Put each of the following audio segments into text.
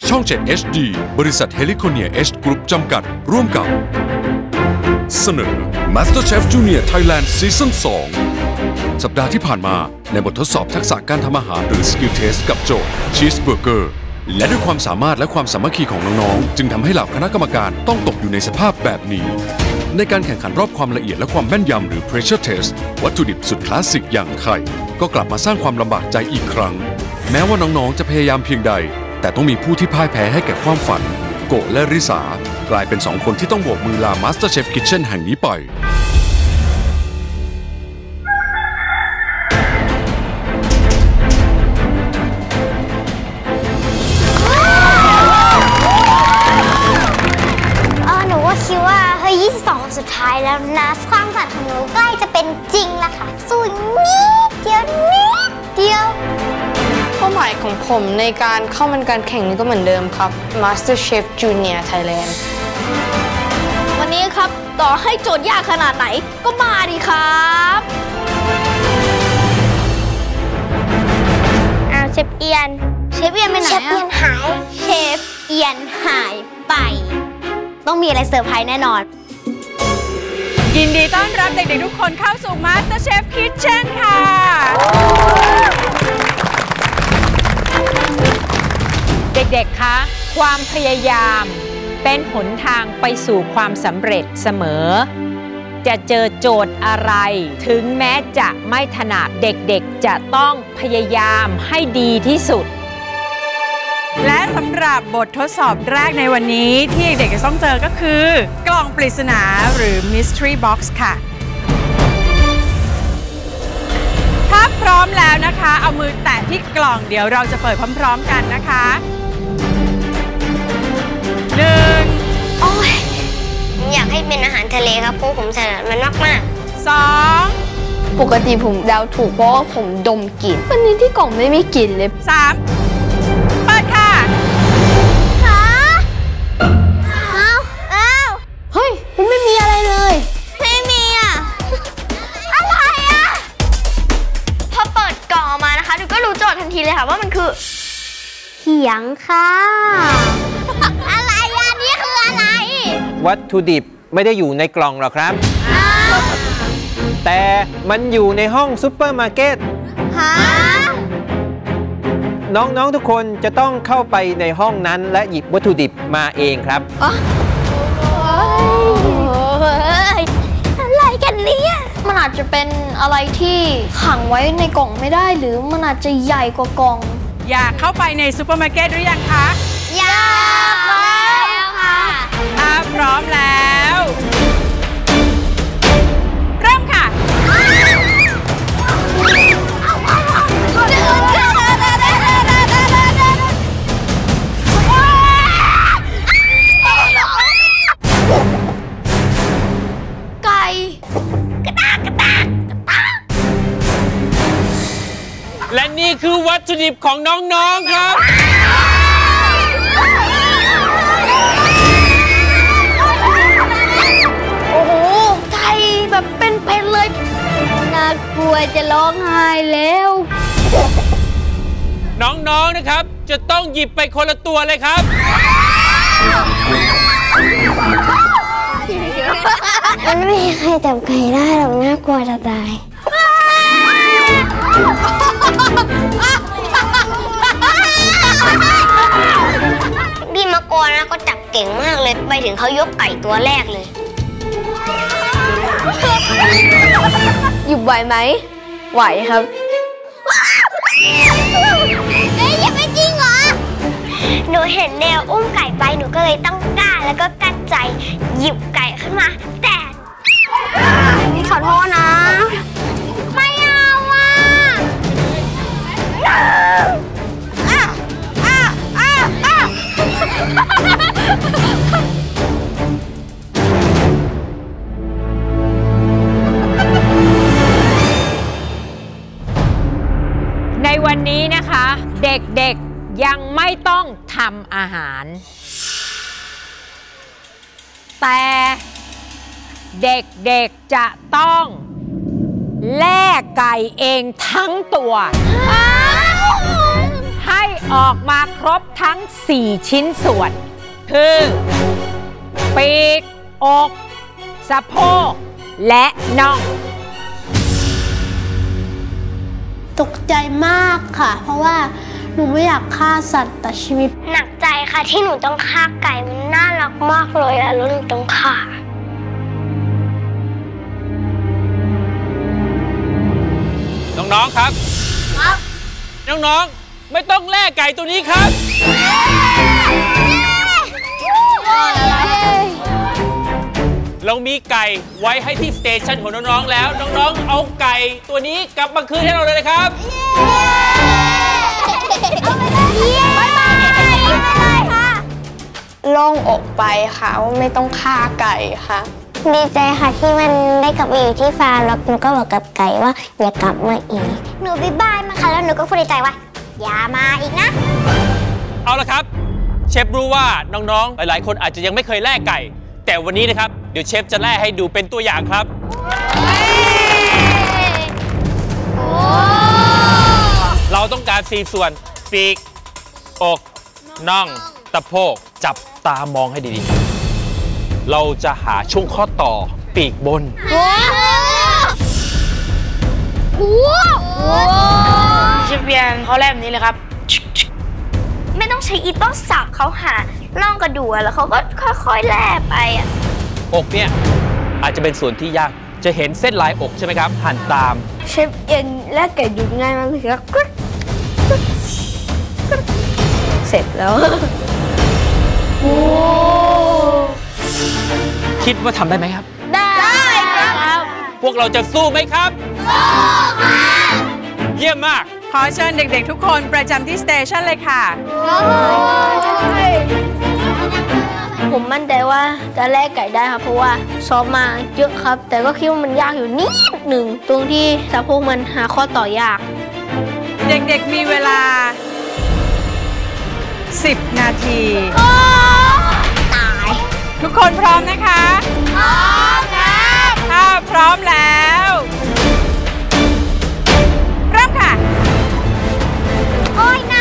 ช่อง 7 HD บริษัทเฮลิโคเนีย H Group จำกัดร่วมกับเสนอ MasterChef Junior Thailand Season 2 สัปดาห์ที่ผ่านมาในบททดสอบทักษะการทำอาหารหรือ Skill Test กับโจทย์ Cheeseburger และด้วยความสามารถและความสามัคคีของน้องๆจึงทำให้เหล่าคณะกรรมการต้องตกอยู่ในสภาพแบบนี้ในการแข่งขันรอบความละเอียดและความแม่นยำหรือ Pressure Test วัตถุดิบสุดคลาสสิกอย่างไข่ก็กลับมาสร้างความลำบากใจอีกครั้งแม้ว่าน้องๆจะพยายามเพียงใดแต่ต้องมีผู้ที่พ่ายแพ้ให้แก่ความฝันโกะและริสากลายเป็น2คนที่ต้องโบกมือลา MasterChef Kitchen แห่งนี้ไปหนูว่าคิดว่าเฮ้ย22สุดท้ายแล้วนะความฝันของหนูใกล้จะเป็นจริงแล้วค่ะสู้นิดเดียวเป้าหมายของผมในการเข้ามันการแข่งนี้ก็เหมือนเดิมครับ MasterChef Junior Thailand วันนี้ครับต่อให้โจทย์ยากขนาดไหนก็มาดิครับเชฟเอียนไปไหนเชฟเอียนหายไปต้องมีอะไรเซอร์ไพรส์แน่นอนยินดีต้อนรับเด็กๆทุกคนเข้าสู่ MasterChef Kitchen ค่ะเด็กๆคะความพยายามเป็นหนทางไปสู่ความสำเร็จเสมอจะเจอโจทย์อะไรถึงแม้จะไม่ถนัดเด็กๆจะต้องพยายามให้ดีที่สุดและสำหรับบททดสอบแรกในวันนี้ที่เด็กๆจะต้องเจอก็คือกล่องปริศนาหรือ Mystery Box ค่ะถ้าพร้อมแล้วนะคะเอามือแตะที่กล่องเดี๋ยวเราจะเปิดพร้อมๆกันนะคะ1 โอ้ยอยากให้เป็นอาหารทะเลครับเพราะผมถนัดมันมากปกติผมเดาถูกเพราะว่าผมดมกลิ่นวันนี้ที่กล่องไม่มีกลิ่นเลย 3เปิดค่ะเฮ้ยมันไม่มีอะไรเลยไม่มีอะไรพอเปิดกล่องออกมานะคะหนูก็รู้โจทย์ทันทีเลยค่ะว่ามันคือเขียงค่ะอะไรนี่คืออะไรวัตถุดิบไม่ได้อยู่ในกล่องหรอกครับแต่มันอยู่ในห้องซุปเปอร์มาร์เก็ตน้องๆทุกคนจะต้องเข้าไปในห้องนั้นและหยิบวัตถุดิบมาเองครับอะไรกันเนี่ยมันอาจจะเป็นอะไรที่ขังไว้ในกล่องไม่ได้หรือมันอาจจะใหญ่กว่ากล่องอยากเข้าไปในซุปเปอร์มาร์เก็ตหรือยังคะอยากแล้วค่ะถ้าพร้อมแล้วเริ่มค่ะและนี่คือวัตถุดิบของน้องๆครับโอ้โหไก่แบบเป็นๆเลยน่ากลัวจะร้องไห้แล้วน้องๆนะครับจะต้องหยิบไปคนละตัวเลยครับมันไม่มีใครจับไก่ได้หรอกน่ากลัวจะตายพี่มะกรนะก็จับเก่งมากเลยไปถึงเขายกไก่ตัวแรกเลยหยุดไหวไหมไหวครับยังไม่จริงเหรอหนูเห็นแนวอุ้มไก่ไปหนูก็เลยต้องกล้าแล้วก็กั้นใจหยิบไก่ขึ้นมาแต่ขอโทษนะไม่เอาในวันนี้นะคะเด็กๆยังไม่ต้องทำอาหารแต่เด็กๆจะต้องแล่ไก่เองทั้งตัวให้ออกมาครบทั้ง 4 ชิ้นส่วน คือ ปีก อก สะโพก และน่องตกใจมากค่ะ เพราะว่าหนูไม่อยากฆ่าสัตว์แต่ชีวิตหนักใจค่ะที่หนูต้องฆ่าไก่มันน่ารักมากเลยอะแล้วหนูต้องฆ่าน้องๆครับ น้องๆไม่ต้องแล่ไก่ตัวนี้ครับ เรามีไก่ไว้ให้ที่สเตชันของน้องๆแล้วน้องๆเอาไก่ตัวนี้กลับมาคืนให้เราเลยนะครับโล่งอกไปค่ะว่าไม่ต้องฆ่าไก่ค่ะดีใจค่ะที่มันได้กลับมาอยู่ที่ฟาร์มแล้วหนูก็บอกกับไก่ว่าอย่ากลับมาอีกหนูบ๊ายบายมาค่ะแล้วหนูก็พูดในใจว่าอย่ามาอีกนะเอาละครับเชฟรู้ว่าน้องๆหลายๆคนอาจจะยังไม่เคยแล่ไก่แต่วันนี้นะครับเดี๋ยวเชฟจะแล่ให้ดูเป็นตัวอย่างครับเราต้องการ4ส่วนปีกอกน่องสะโพกจับตามองให้ดีๆเราจะหาช่วงข้อต่อปีกบนเชฟเบียนเขาแลบนี้เลยครับไม่ต้องใช้อีโต้สับเขาหาน่องกระดูกแล้วเขาก็ค่อยๆแล่ไปอ่ะอกเนี่ยอาจจะเป็นส่วนที่ยากจะเห็นเส้นลายอกใช่ไหมครับหั่นตามเชฟเอ็นแลกไก่ดูง่ายมากเลยครับเสร็จแล้วคิดว่าทำได้ไหมครับได้ครับพวกเราจะสู้ไหมครับสู้ครับเยี่ยมมากขอเชิญเด็กๆทุกคนประจำที่สเตชันเลยค่ะผมมั่นใจว่าจะแลกไก่ได้ครับเพราะว่าซ้อมมาเยอะครับแต่ก็คิดว่ามันยากอยู่นิดหนึ่งตรงที่สะโพกมันหาข้อต่อยากเด็กๆมีเวลา10 นาทีตายทุกคนพร้อมนะคะพร้อมครับถ้าพร้อมแล้วเริ่มค่ะโอ้ยนะ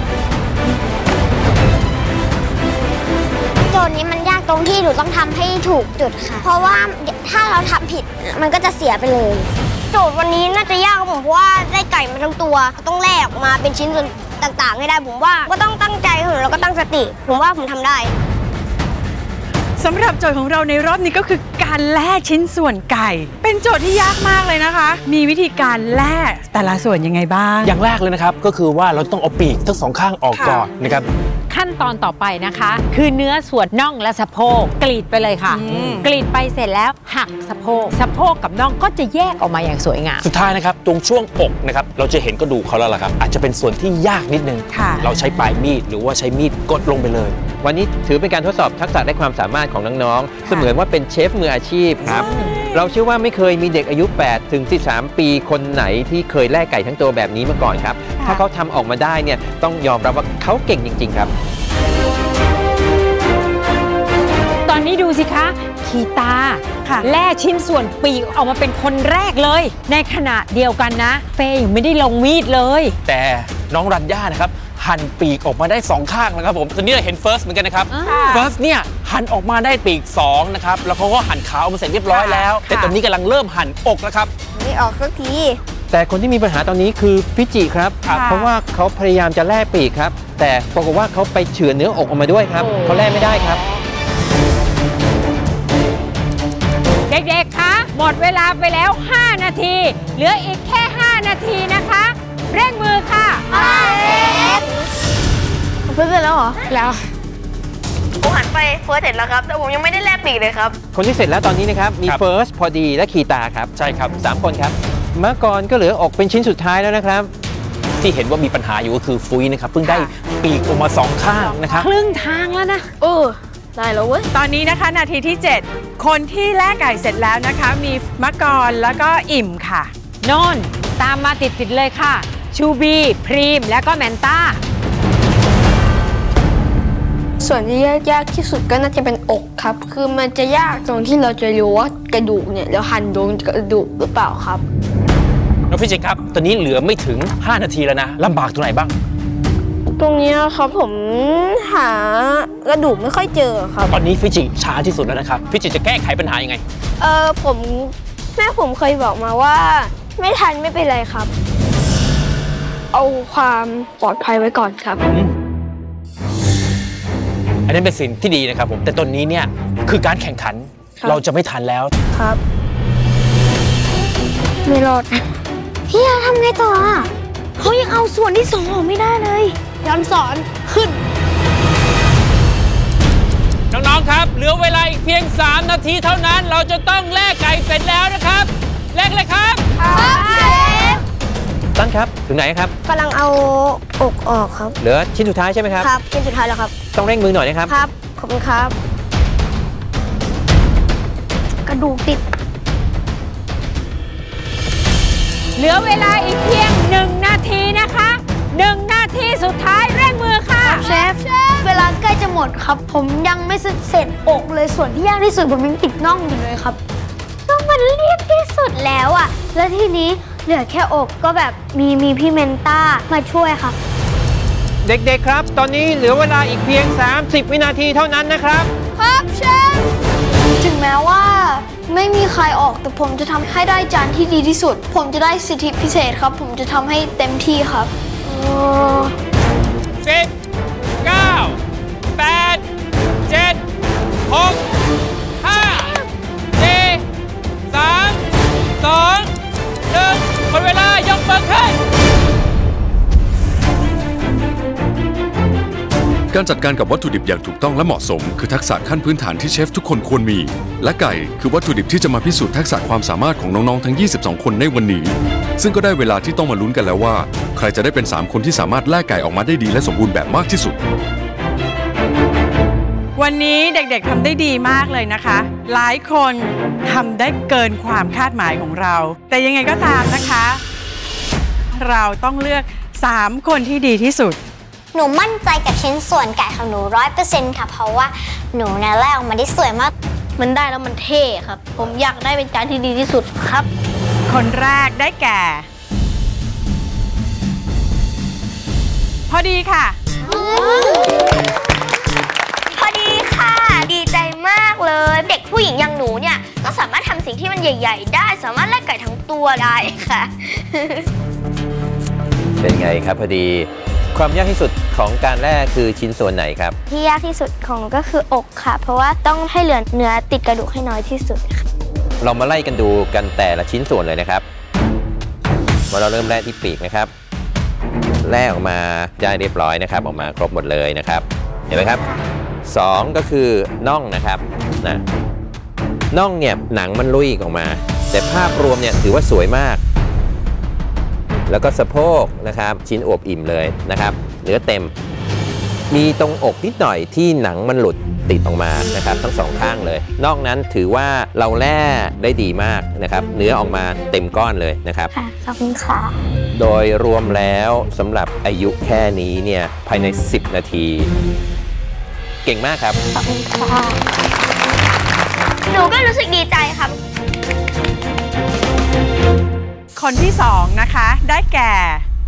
โจทย์นี้มันยากตรงที่หนูต้องทำให้ถูกจุดค่ะเพราะว่าถ้าเราทำผิดมันก็จะเสียไปเลยโจทย์วันนี้น่าจะยากครับผมเพราะว่าได้ไก่มาทั้งตัวต้องแลกออกมาเป็นชิ้นส่วนต่างๆให้ได้ผมว่าก็ต้องตั้งใจแล้วก็ตั้งสติผมว่าผมทำได้สำหรับโจทย์ของเราในรอบนี้ก็คือการแล่ชิ้นส่วนไก่เป็นโจทย์ที่ยากมากเลยนะคะมีวิธีการแล่แต่ละส่วนยังไงบ้างอย่างแรกเลยนะครับก็คือว่าเราต้องเอาปีกทั้งสองข้างออกก่อนนะครับขั้นตอนต่อไปนะคะคือเนื้อส่วนน่องและสะโพกกรีดไปเลยค่ะกรีดไปเสร็จแล้วหักสะโพกกับน่องก็จะแยกออกมาอย่างสวยงามสุดท้ายนะครับตรงช่วงอกนะครับเราจะเห็นกระดูกเขาแล้วล่ะครับอาจจะเป็นส่วนที่ยากนิดนึงเราใช้ปลายมีดหรือว่าใช้มีดกดลงไปเลยวันนี้ถือเป็นการทดสอบทักษะและความสามารถของน้องๆเสมือนว่าเป็นเชฟมืออาชีพครับเราเชื่อว่าไม่เคยมีเด็กอายุ8 ถึง 13 ปีคนไหนที่เคยแล่ไก่ทั้งตัวแบบนี้มาก่อนครับถ้าเขาทำออกมาได้เนี่ยต้องยอมรับว่าเขาเก่งจริงๆครับตอนนี้ดูสิคะขีตาแล่ชิ้นส่วนปีกออกมาเป็นคนแรกเลยในขณะเดียวกันนะเฟย์ยังไม่ได้ลงมีดเลยแต่น้องรัญญานะครับหั่นปีกออกมาได้2ข้างนะครับผมตอนนี้เราเห็นเฟิร์สเหมือนกันนะครับเฟิร์สเนี่ยหั่นออกมาได้ปีก2นะครับแล้วเขาก็หั่นขาออกมาเสร็จเรียบร้อยแล้วแต่ตอนนี้กำลังเริ่มหั่นอกแล้วครับไม่ออกสักทีแต่คนที่มีปัญหาตอนนี้คือฟิจิครับเพราะว่าเขาพยายามจะแล่ปีกครับแต่ปรากฏว่าเขาไปเฉือนเนื้ออกออกมาด้วยครับเขาแล่ไม่ได้ครับเด็กๆคะหมดเวลาไปแล้ว5 นาทีเหลืออีกแค่5 นาทีนะคะเร่งมือค่ะเฟิร์สเสร็จแล้วเหรอแล้วผมหันไปเฟิร์สเสร็จแล้วครับแต่ผมยังไม่ได้แลบปีกเลยครับคนที่เสร็จแล้วตอนนี้นะครับมีเฟิร์สพอดีและคีตาครับใช่ครับ3 คนครับเมื่อก่อนก็เหลืออกเป็นชิ้นสุดท้ายแล้วนะครับที่เห็นว่ามีปัญหาอยู่ก็คือฟุ้ยนะครับเพิ่งได้ปีกออกมา2 ข้างนะครับครึ่งทางแล้วนะได้แล้วเว้ยตอนนี้นะคะนาทีที่7คนที่แล่ไก่เสร็จแล้วนะคะมีมะกรแล้วก็อิ่มค่ะโน่นตามมาติดเลยค่ะชูบีพรีมแล้วก็แมนต้าส่วนที่ยากที่สุดก็น่าจะเป็นอกครับคือมันจะยากตรงที่เราจะรู้ว่ากระดูกเนี่ยเราหั่นโดนกระดูกหรือเปล่าครับน้องฟิจิกครับตอนนี้เหลือไม่ถึง5 นาทีแล้วนะลำบากตรงไหนบ้างตรงนี้ครับผมหากระดูกไม่ค่อยเจอครับตอนนี้ฟิจิช้าที่สุดแล้วนะครับฟิจิจะแก้ไขปัญหายังไงแม่ผมเคยบอกมาว่าไม่ทันไม่เป็นไรครับเอาความปลอดภัยไว้ก่อนครับอันนี้เป็นสิ่งที่ดีนะครับผมแต่ตอนนี้เนี่ยคือการแข่งขันเราจะไม่ทันแล้วครับไม่รอดพี่ทำไงต่อเขายังเอาส่วนที่2ออกไม่ได้เลยย้อนสอนขึ้นน้องๆครับเหลือเวลาอีกเพียง3 นาทีเท่านั้นเราจะต้องแลกไก่เสร็จแล้วนะครับแลกเลยครับตั้นครับถึงไหนครับกำลังเอาอกออกครับเหลือชิ้นสุดท้ายใช่ไหมครับครับชิ้นสุดท้ายแล้วครับต้องเร่งมือหน่อยนะครับครับขอบคุณครับกระดูกติดเหลือเวลาอีกเพียง1 นาทีนะคะ1 นาทีสุดท้ายเร่งมือค่ะเชฟเวลาใกล้จะหมดครับผมยังไม่เสร็จอกเลยส่วนที่ยากที่สุดผมยังติดน่องอยู่เลยครับก็มันเรียบที่สุดแล้วอ่ะแล้วทีนี้เหลือแค่อกก็แบบมีพี่เมนต้ามาช่วยครับเด็กๆครับตอนนี้เหลือเวลาอีกเพียง30 วินาทีเท่านั้นนะครับครับเชฟถึงแม้ว่าไม่มีใครออกแต่ผมจะทำให้ได้จานที่ดีที่สุดผมจะได้สิทธิพิเศษครับผมจะทำให้เต็มที่ครับ 10 9 8 7 6 5 4 3 2 1หมดเวลายกมือขึ้นการจัดการกับวัตถุดิบอย่างถูกต้องและเหมาะสมคือทักษะขั้นพื้นฐานที่เชฟทุกคนควรมีและไก่คือวัตถุดิบที่จะมาพิสูจน์ทักษะความสามารถของน้องๆทั้ง22 คนในวันนี้ซึ่งก็ได้เวลาที่ต้องมาลุ้นกันแล้วว่าใครจะได้เป็น3 คนที่สามารถแล่ไก่ออกมาได้ดีและสมบูรณ์แบบมากที่สุดวันนี้เด็กๆทำได้ดีมากเลยนะคะหลายคนทำได้เกินความคาดหมายของเราแต่ยังไงก็ตามนะคะเราต้องเลือก3 คนที่ดีที่สุดหนูมั่นใจกับชิ้นส่วนไก่ของหนู 100% ค่ะเพราะว่าหนูเนี่ยแล่ออกมาได้สวยมากมันได้แล้วมันเท่ครับผมอยากได้เป็นจานที่ดีที่สุดครับคนแรกได้แก่พอดีค่ะพอดีค่ะดีใจมากเลยเด็กผู้หญิงอย่างหนูเนี่ยก็สามารถทำสิ่งที่มันใหญ่ๆได้สามารถแล่ไก่ทั้งตัวได้ค่ะเป็นไงครับพอดีความยากที่สุดของการแล่คือชิ้นส่วนไหนครับที่ยากที่สุดของก็คืออกค่ะเพราะว่าต้องให้เหลือเนื้อติดกระดูกให้น้อยที่สุดค่ะเรามาไล่กันดูกันแต่ละชิ้นส่วนเลยนะครับมาเราเริ่มแล่ที่ปีกนะครับแล่ออกมาได้เรียบร้อยนะครับออกมาครบหมดเลยนะครับเห็นไหมครับ2ก็คือน่องนะครับน่องเนี่ยหนังมันลุยออกมาแต่ภาพรวมเนี่ยถือว่าสวยมากแล้วก็สะโพกนะครับชิ้นอวบอิ่มเลยนะครับเนื้อเต็มมีตรงอกนิดหน่อยที่หนังมันหลุดติดออกมานะครับทั้ง2 ข้างเลยนอกนั้นถือว่าเราแล่ได้ดีมากนะครับเนื้อออกมาเต็มก้อนเลยนะครับขอบคุณค่ะโดยรวมแล้วสำหรับอายุแค่นี้เนี่ยภายใน10 นาทีเก่งมากครับขอบคุณค่ะหนูก็รู้สึกดีใจครับคนที่2นะคะได้แก่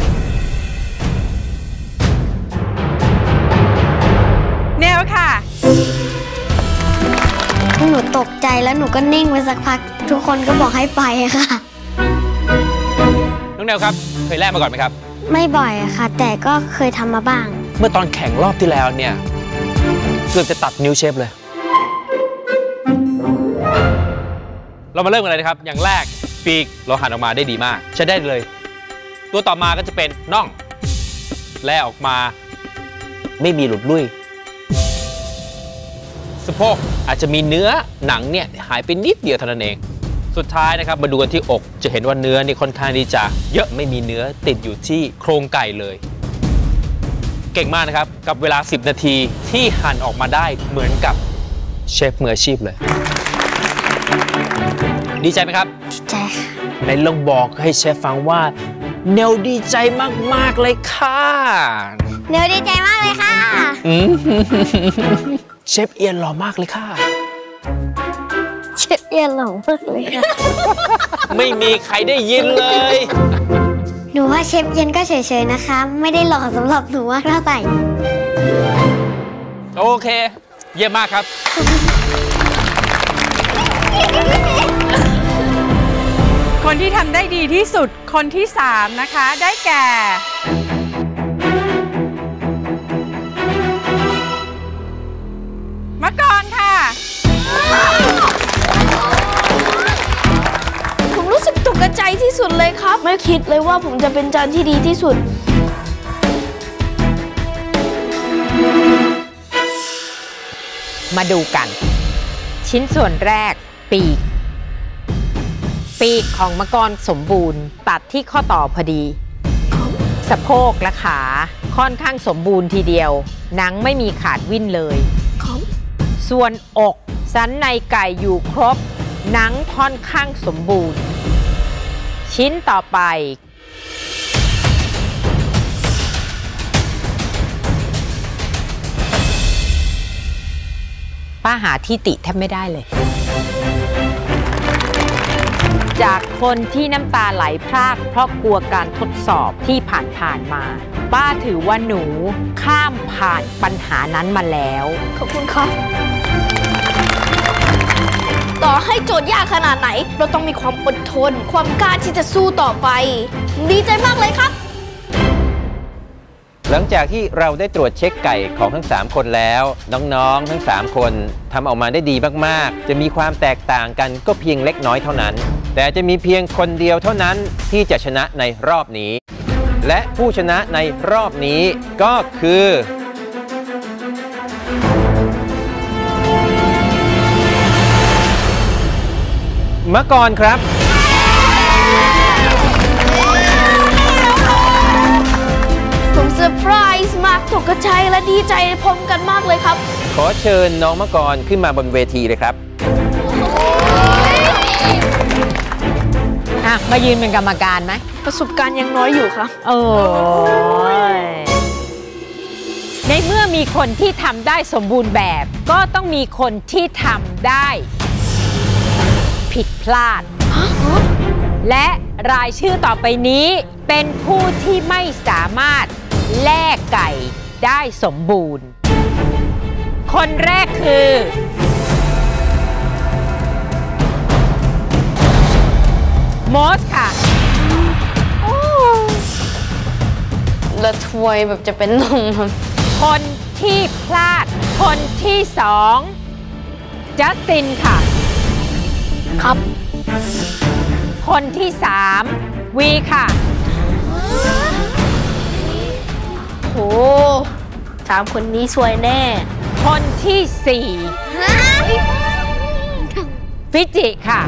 เนวค่ะหนูตกใจแล้วหนูก็นิ่งไปสักพักทุกคนก็บอกให้ไปค่ะน้องเนวครับเคยแล่มาก่อนไหมครับไม่บ่อยค่ะแต่ก็เคยทำมาบ้างเมื่อตอนแข่งรอบที่แล้วเนี่ยเกือบจะตัดนิ้วเชฟเลยเรามาเริ่มกันเลยนะครับอย่างแรกปีกเราหั่นออกมาได้ดีมากใช้ได้เลยตัวต่อมาก็จะเป็นน่องแล่ออกมาไม่มีหลุดลุ่ยสะโพกอาจจะมีเนื้อหนังเนี่ยหายไปนิดเดียวเท่านั้นเองสุดท้ายนะครับมาดูกันที่อกจะเห็นว่าเนื้อนี่ค่อนข้างที่จะเยอะไม่มีเนื้อติดอยู่ที่โครงไก่เลยเก่งมากนะครับกับเวลา10 นาทีที่หั่นออกมาได้เหมือนกับเชฟมืออาชีพเลยดีใจไหมครับดีใจค่ะในลองบอกให้เชฟฟังว่าเนวดีใจมากๆเลยค่ะเนวดีใจมากเลยค่ะเชฟเอียนหล่อมากเลยค่ะเชฟเอียนหล่อมากเลยค่ะไม่มีใครได้ยินเลยหนูว่าเชฟเย็นก็เฉยๆนะคะ ไม่ได้หล่อสำหรับหนูมากเท่าไหร่โอเค เยี่ยมมากครับคนที่ทำได้ดีที่สุดคนที่3นะคะได้แก่มะกรค่ะผมรู้สึกตกใจที่สุดเลยครับ ไม่คิดเลยว่าผมจะเป็นจานที่ดีที่สุดมาดูกัน ชิ้นส่วนแรกปีกของมะกรสมบูรณ์ตัดที่ข้อต่อพอดีสะโพกและขาค่อนข้างสมบูรณ์ทีเดียวหนังไม่มีขาดวิ่นเลยส่วนอกสันในไก่อยู่ครบหนังค่อนข้างสมบูรณ์ชิ้นต่อไปป้าหาที่ติแทบไม่ได้เลยจากคนที่น้ำตาไหลพรากเพราะกลัวการทดสอบที่ผ่านมาป้าถือว่าหนูข้ามผ่านปัญหานั้นมาแล้วขอบคุณครับต่อให้โจทย์ยากขนาดไหนเราต้องมีความอดทนความกล้าที่จะสู้ต่อไปดีใจมากเลยครับหลังจากที่เราได้ตรวจเช็คไก่ของทั้ง3คนแล้วน้องๆทั้ง3คนทำออกมาได้ดีมากๆจะมีความแตกต่างกันก็เพียงเล็กน้อยเท่านั้นแต่จะมีเพียงคนเดียวเท่านั้นที่จะชนะในรอบนี้และผู้ชนะในรอบนี้ก็คือมะกรครับผมเซอร์ไพรส์มากตกใจและดีใจพร้อมกันมากเลยครับขอเชิญน้องมะกรขึ้นมาบนเวทีเลยครับมายืนเป็นกรรมการไหมประสบการณ์ยังน้อยอยู่ครับในเมื่อมีคนที่ทำได้สมบูรณ์แบบก็ต้องมีคนที่ทำได้ผิดพลาดและรายชื่อต่อไปนี้เป็นผู้ที่ไม่สามารถแลกไก่ได้สมบูรณ์คนแรกคือมอสค่ะละทวยแบบจะเป็นลมคนที่พลาดคนที่2จัสตินค่ะครับคนที่3วีค่ะโอ้3คนนี้สวยแน่คนที่4ฟิจิค่ะ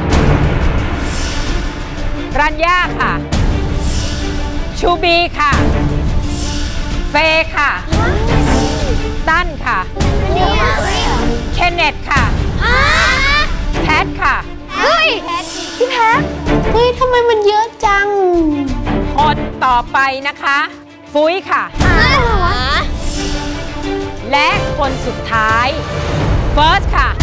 รัญญาค่ะชูบีค่ะเฟค่ะตั้นค่ะเคนเนตค่ะแพทค่ะพี่แพททำไมมันเยอะจังคนต่อไปนะคะฟุ้ยค่ะและคนสุดท้ายเฟิร์สค่ะ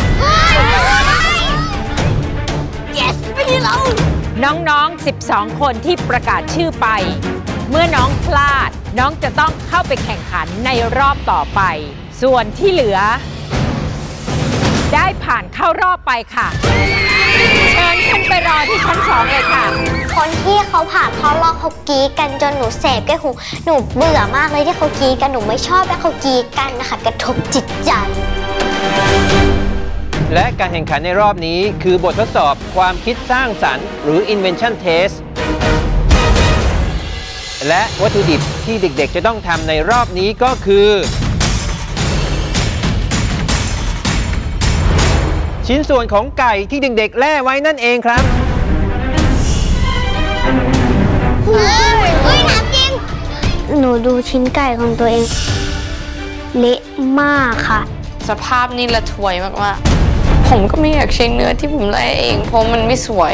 yes ไม่ใช่เราน้องๆ12คนที่ประกาศชื่อไปเมื่อน้องพลาดน้องจะต้องเข้าไปแข่งขันในรอบต่อไปส่วนที่เหลือได้ผ่านเข้ารอบไปค่ะเชิญขึ้นไปรอที่ชั้น2เลยค่ะคนที่เขาผ่านเข้ารอบเขากรี๊ดกันจนหนูเสพแก้หูหนูเบื่อมากเลยที่เขากรี๊ดกันหนูไม่ชอบและเขากรี๊ดกันนะคะกระทบจิตใจและการแข่งขันในรอบนี้คือบททดสอบความคิดสร้างสรรค์หรือ Invention Test และวัตถุดิบที่เด็กๆจะต้องทำในรอบนี้ก็คือชิ้นส่วนของไก่ที่เด็กๆแล่ไว้นั่นเองครับน้ำจริงหนูดูชิ้นไก่ของตัวเองเละมากค่ะสภาพนี่ละทวยมากๆผมก็ไม่อยากใช้เนื้อที่ผมแล่เองเพราะมันไม่สวย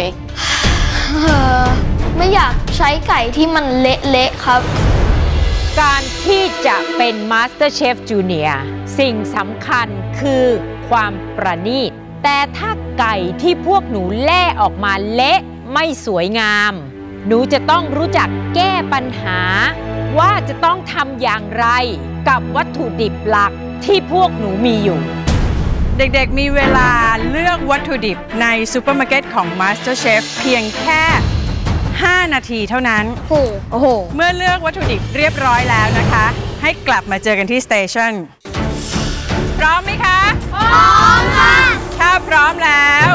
ไม่อยากใช้ไก่ที่มันเละๆครับการที่จะเป็น MasterChef Junior สิ่งสำคัญคือความประณีตแต่ถ้าไก่ที่พวกหนูแล่ออกมาเละไม่สวยงามหนูจะต้องรู้จักแก้ปัญหาว่าจะต้องทำอย่างไรกับวัตถุดิบหลักที่พวกหนูมีอยู่เด็กๆมีเวลาเลือกวัตถุดิบในซูเปอร์มาร์เก็ตของ MasterChef เพียงแค่5 นาทีเท่านั้นโอ้โหเมื่อเลือกวัตถุดิบเรียบร้อยแล้วนะคะให้กลับมาเจอกันที่สเตชันพร้อมไหมคะพร้อมค่ะถ้าพร้อมแล้ว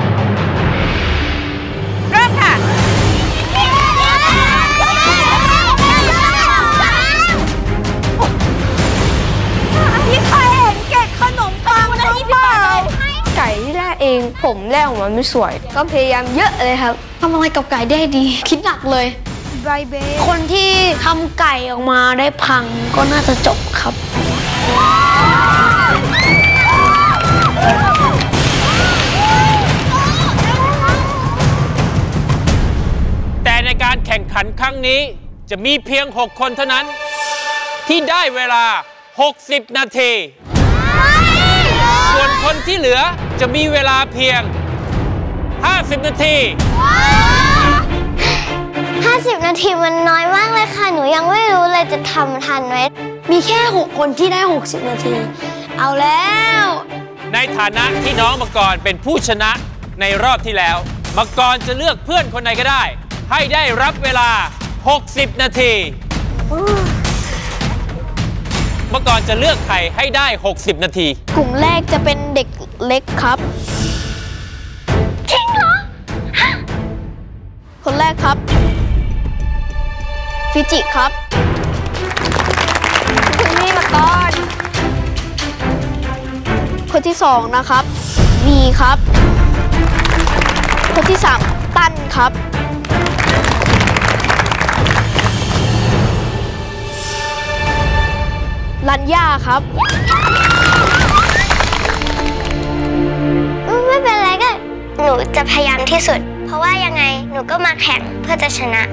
เริ่มค่ะพี่ใครเห็นเกล็ดขนมปังหรือเปล่าไก่ที่แรกเองผมแรกออกมาไม่สวยก็พยายามเยอะเลยครับทำอะไรกับไก่ได้ดีคิดหนักเลยไบเบคนที่ทำไก่ออกมาได้พังก็น่าจะจบครับแต่ในการแข่งขันครั้งนี้จะมีเพียง6 คนเท่านั้นที่ได้เวลา60 นาทีส่วนคนที่เหลือจะมีเวลาเพียง50 นาที 50 นาทีมันน้อยมากเลยค่ะหนูยังไม่รู้เลยจะทำทันไหมมีแค่6 คนที่ได้60 นาทีเอาแล้วในฐานะที่น้องมังกรเป็นผู้ชนะในรอบที่แล้วมังกรจะเลือกเพื่อนคนไหนก็ได้ให้ได้รับเวลา60 นาทีมังกรจะเลือกใครให้ได้60 นาทีกลุ่มแรกจะเป็นเด็กเล็กครับจริงเหรอคนแรกครับฟิจิครับคุณนี่มาก่อนคนที่2นะครับวีครับคนที่3ตันครับลัญญาครับไม่เป็นไรก็หนูจะพยายามที่สุดเพราะว่ายังไงหนูก็มาแข่งเพื่อจะชนะ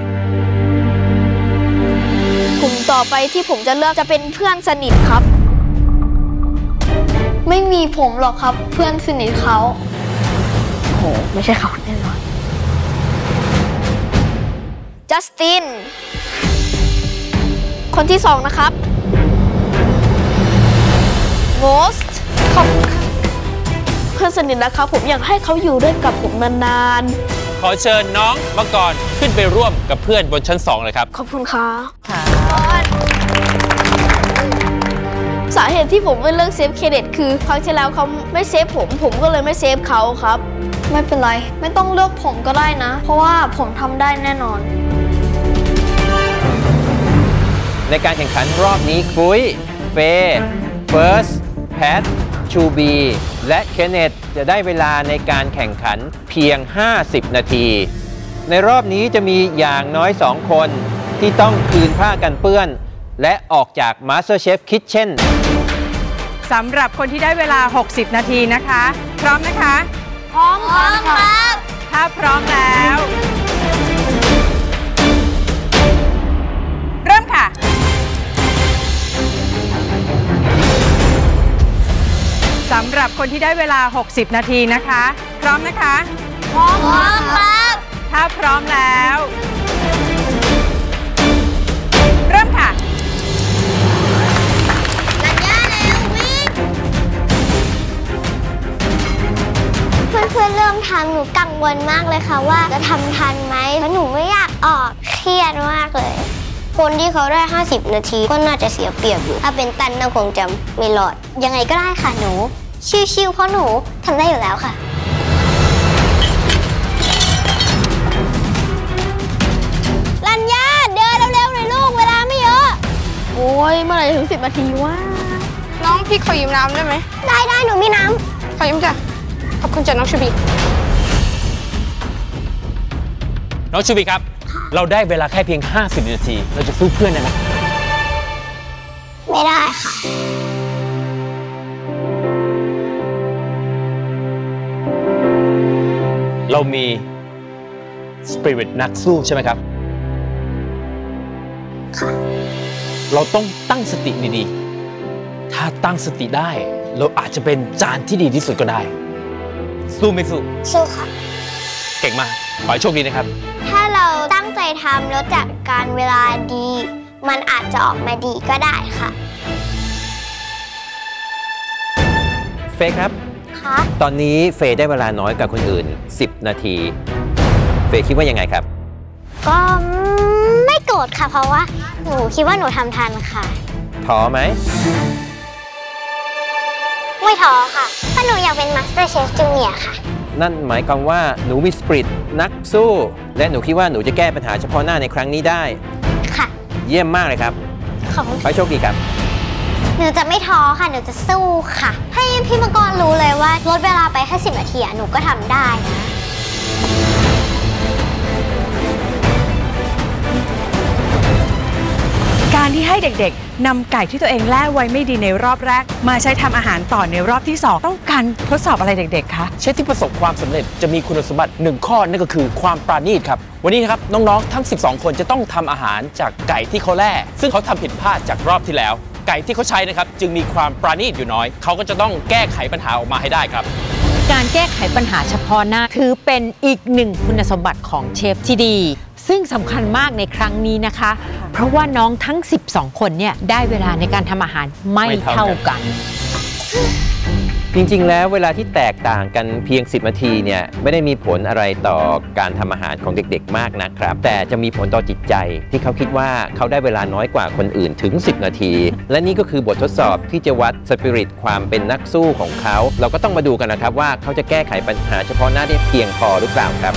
กลุ่มต่อไปที่ผมจะเลือกจะเป็นเพื่อนสนิทครับไม่มีผมหรอกครับเพื่อนสนิทเขาโหไม่ใช่เขาแน่นอนจัสตินคนที่2นะครับโมสต์เพื่อนสนิทนะครับผมอยากให้เขาอยู่ด้วยกับผมนานๆขอเชิญน้องมังกรขึ้นไปร่วมกับเพื่อนบนชั้น2เลยครับขอบคุณค่ะสาเหตุที่ผมไม่เลือกเซฟเคเดตคือครั้งที่แล้วเขาไม่เซฟผมก็เลยไม่เซฟเขาครับไม่เป็นไรไม่ต้องเลือกผมก็ได้นะเพราะว่าผมทำได้แน่นอนในการแข่งขันรอบนี้คุยเฟย์เฟิร์สแพทชูบีและเคนเนตจะได้เวลาในการแข่งขันเพียง50 นาทีในรอบนี้จะมีอย่างน้อย2 คนที่ต้องคืนผ้ากันเปื้อนและออกจาก MasterChef Kitchen สำหรับคนที่ได้เวลา60 นาทีนะคะพร้อมนะคะพร้อมครับถ้าพร้อมแล้วเริ่มค่ะสำหรับคนที่ได้เวลา60 นาทีนะคะพร้อมนะคะพร้อมครับถ้าพร้อมแล้วเริ่มค่ะลัญญาแล้ววิ่งเพื่อนๆเริ่มทำหนูกังวลมากเลยค่ะว่าจะทำทันไหมเพราะหนูไม่อยากออกเครียดมากเลยคนที่เขาได้50 นาทีก็น่าจะเสียเปรียบอยู่ถ้าเป็นตันน่าคงจะไม่รอดยังไงก็ได้ค่ะหนูชิวๆเพราะหนูทำได้อยู่แล้วค่ะลัญญาเดินเร็วๆหน่อยลูกเวลาไม่เยอะโอ้ยเมื่อไหร่ถึง10 นาทีวะน้องพี่ขอยืมน้ำได้ไหมได้หนูมีน้ำขอยืมจ้ะขอบคุณจ้ะน้องชูบีน้องชูบีครับเราได้เวลาแค่เพียง50 นาทีเราจะสู้เพื่อนได้ไหมไม่ได้ค่ะเรามีสปิริตนักสู้ใช่ไหมครับค่ะเราต้องตั้งสติดีๆถ้าตั้งสติได้เราอาจจะเป็นจานที่ดีที่สุดก็ได้สู้ไม่สู้สู้ค่ะเก่ก่งมากขอให้โชคดีนะครับถ้าเราตั้งใจทำแล้วจัดการเวลาดี มันอาจจะออกมาดีก็ได้ค่ะเฟย์ครับค่ะตอนนี้เฟย์ได้เวลาน้อยกว่าคนอื่น10 นาทีเฟย์คิดว่ายังไงครับก็ไม่โกรธค่ะเพราะว่าหนูคิดว่าหนูทำทันค่ะท้อไหมไม่ท้อค่ะเพราะหนูอยากเป็น Master Chef Junior ค่ะนั่นหมายความว่าหนูมีสปิริตนักสู้และหนูคิดว่าหนูจะแก้ปัญหาเฉพาะหน้าในครั้งนี้ได้ค่ะเยี่ยมมากเลยครับขอบคุณขอให้โชคดีครับหนูจะไม่ท้อค่ะหนูจะสู้ค่ะให้พี่มังกรรู้เลยว่าลดเวลาไปแค่10 นาทีหนูก็ทำได้นะการที่ให้เด็กๆนำไก่ที่ตัวเองแล่ไว้ไม่ดีในรอบแรกมาใช้ทำอาหารต่อในรอบที่2ต้องการทดสอบอะไรเด็กๆคะเชฟที่ประสบความสำเร็จจะมีคุณสมบัติ1ข้อนั่นก็คือความปราณีตครับวันนี้นะครับน้องๆทั้ง12คนจะต้องทำอาหารจากไก่ที่เขาแล่ซึ่งเขาทำผิดพลาดจากรอบที่แล้วไก่ที่เขาใช้นะครับจึงมีความปราณีตอยู่น้อยเขาก็จะต้องแก้ไขปัญหาออกมาให้ได้ครับการแก้ไขปัญหาเฉพาะหน้าถือเป็นอีกหนึ่งคุณสมบัติของเชฟที่ดีซึ่งสำคัญมากในครั้งนี้นะคะเพราะว่าน้องทั้ง12คนเนี่ยได้เวลาในการทำอาหารไม่เท่ากันจริงๆแล้วเวลาที่แตกต่างกันเพียง10 นาทีเนี่ยไม่ได้มีผลอะไรต่อการทำอาหารของเด็กๆมากนะครับแต่จะมีผลต่อจิตใจที่เขาคิดว่าเขาได้เวลาน้อยกว่าคนอื่นถึง10 นาทีและนี่ก็คือบททดสอบที่จะวัดสปิริตความเป็นนักสู้ของเขาเราก็ต้องมาดูกันนะครับว่าเขาจะแก้ไขปัญหาเฉพาะหน้าได้เพียงพอหรือเปล่าครับ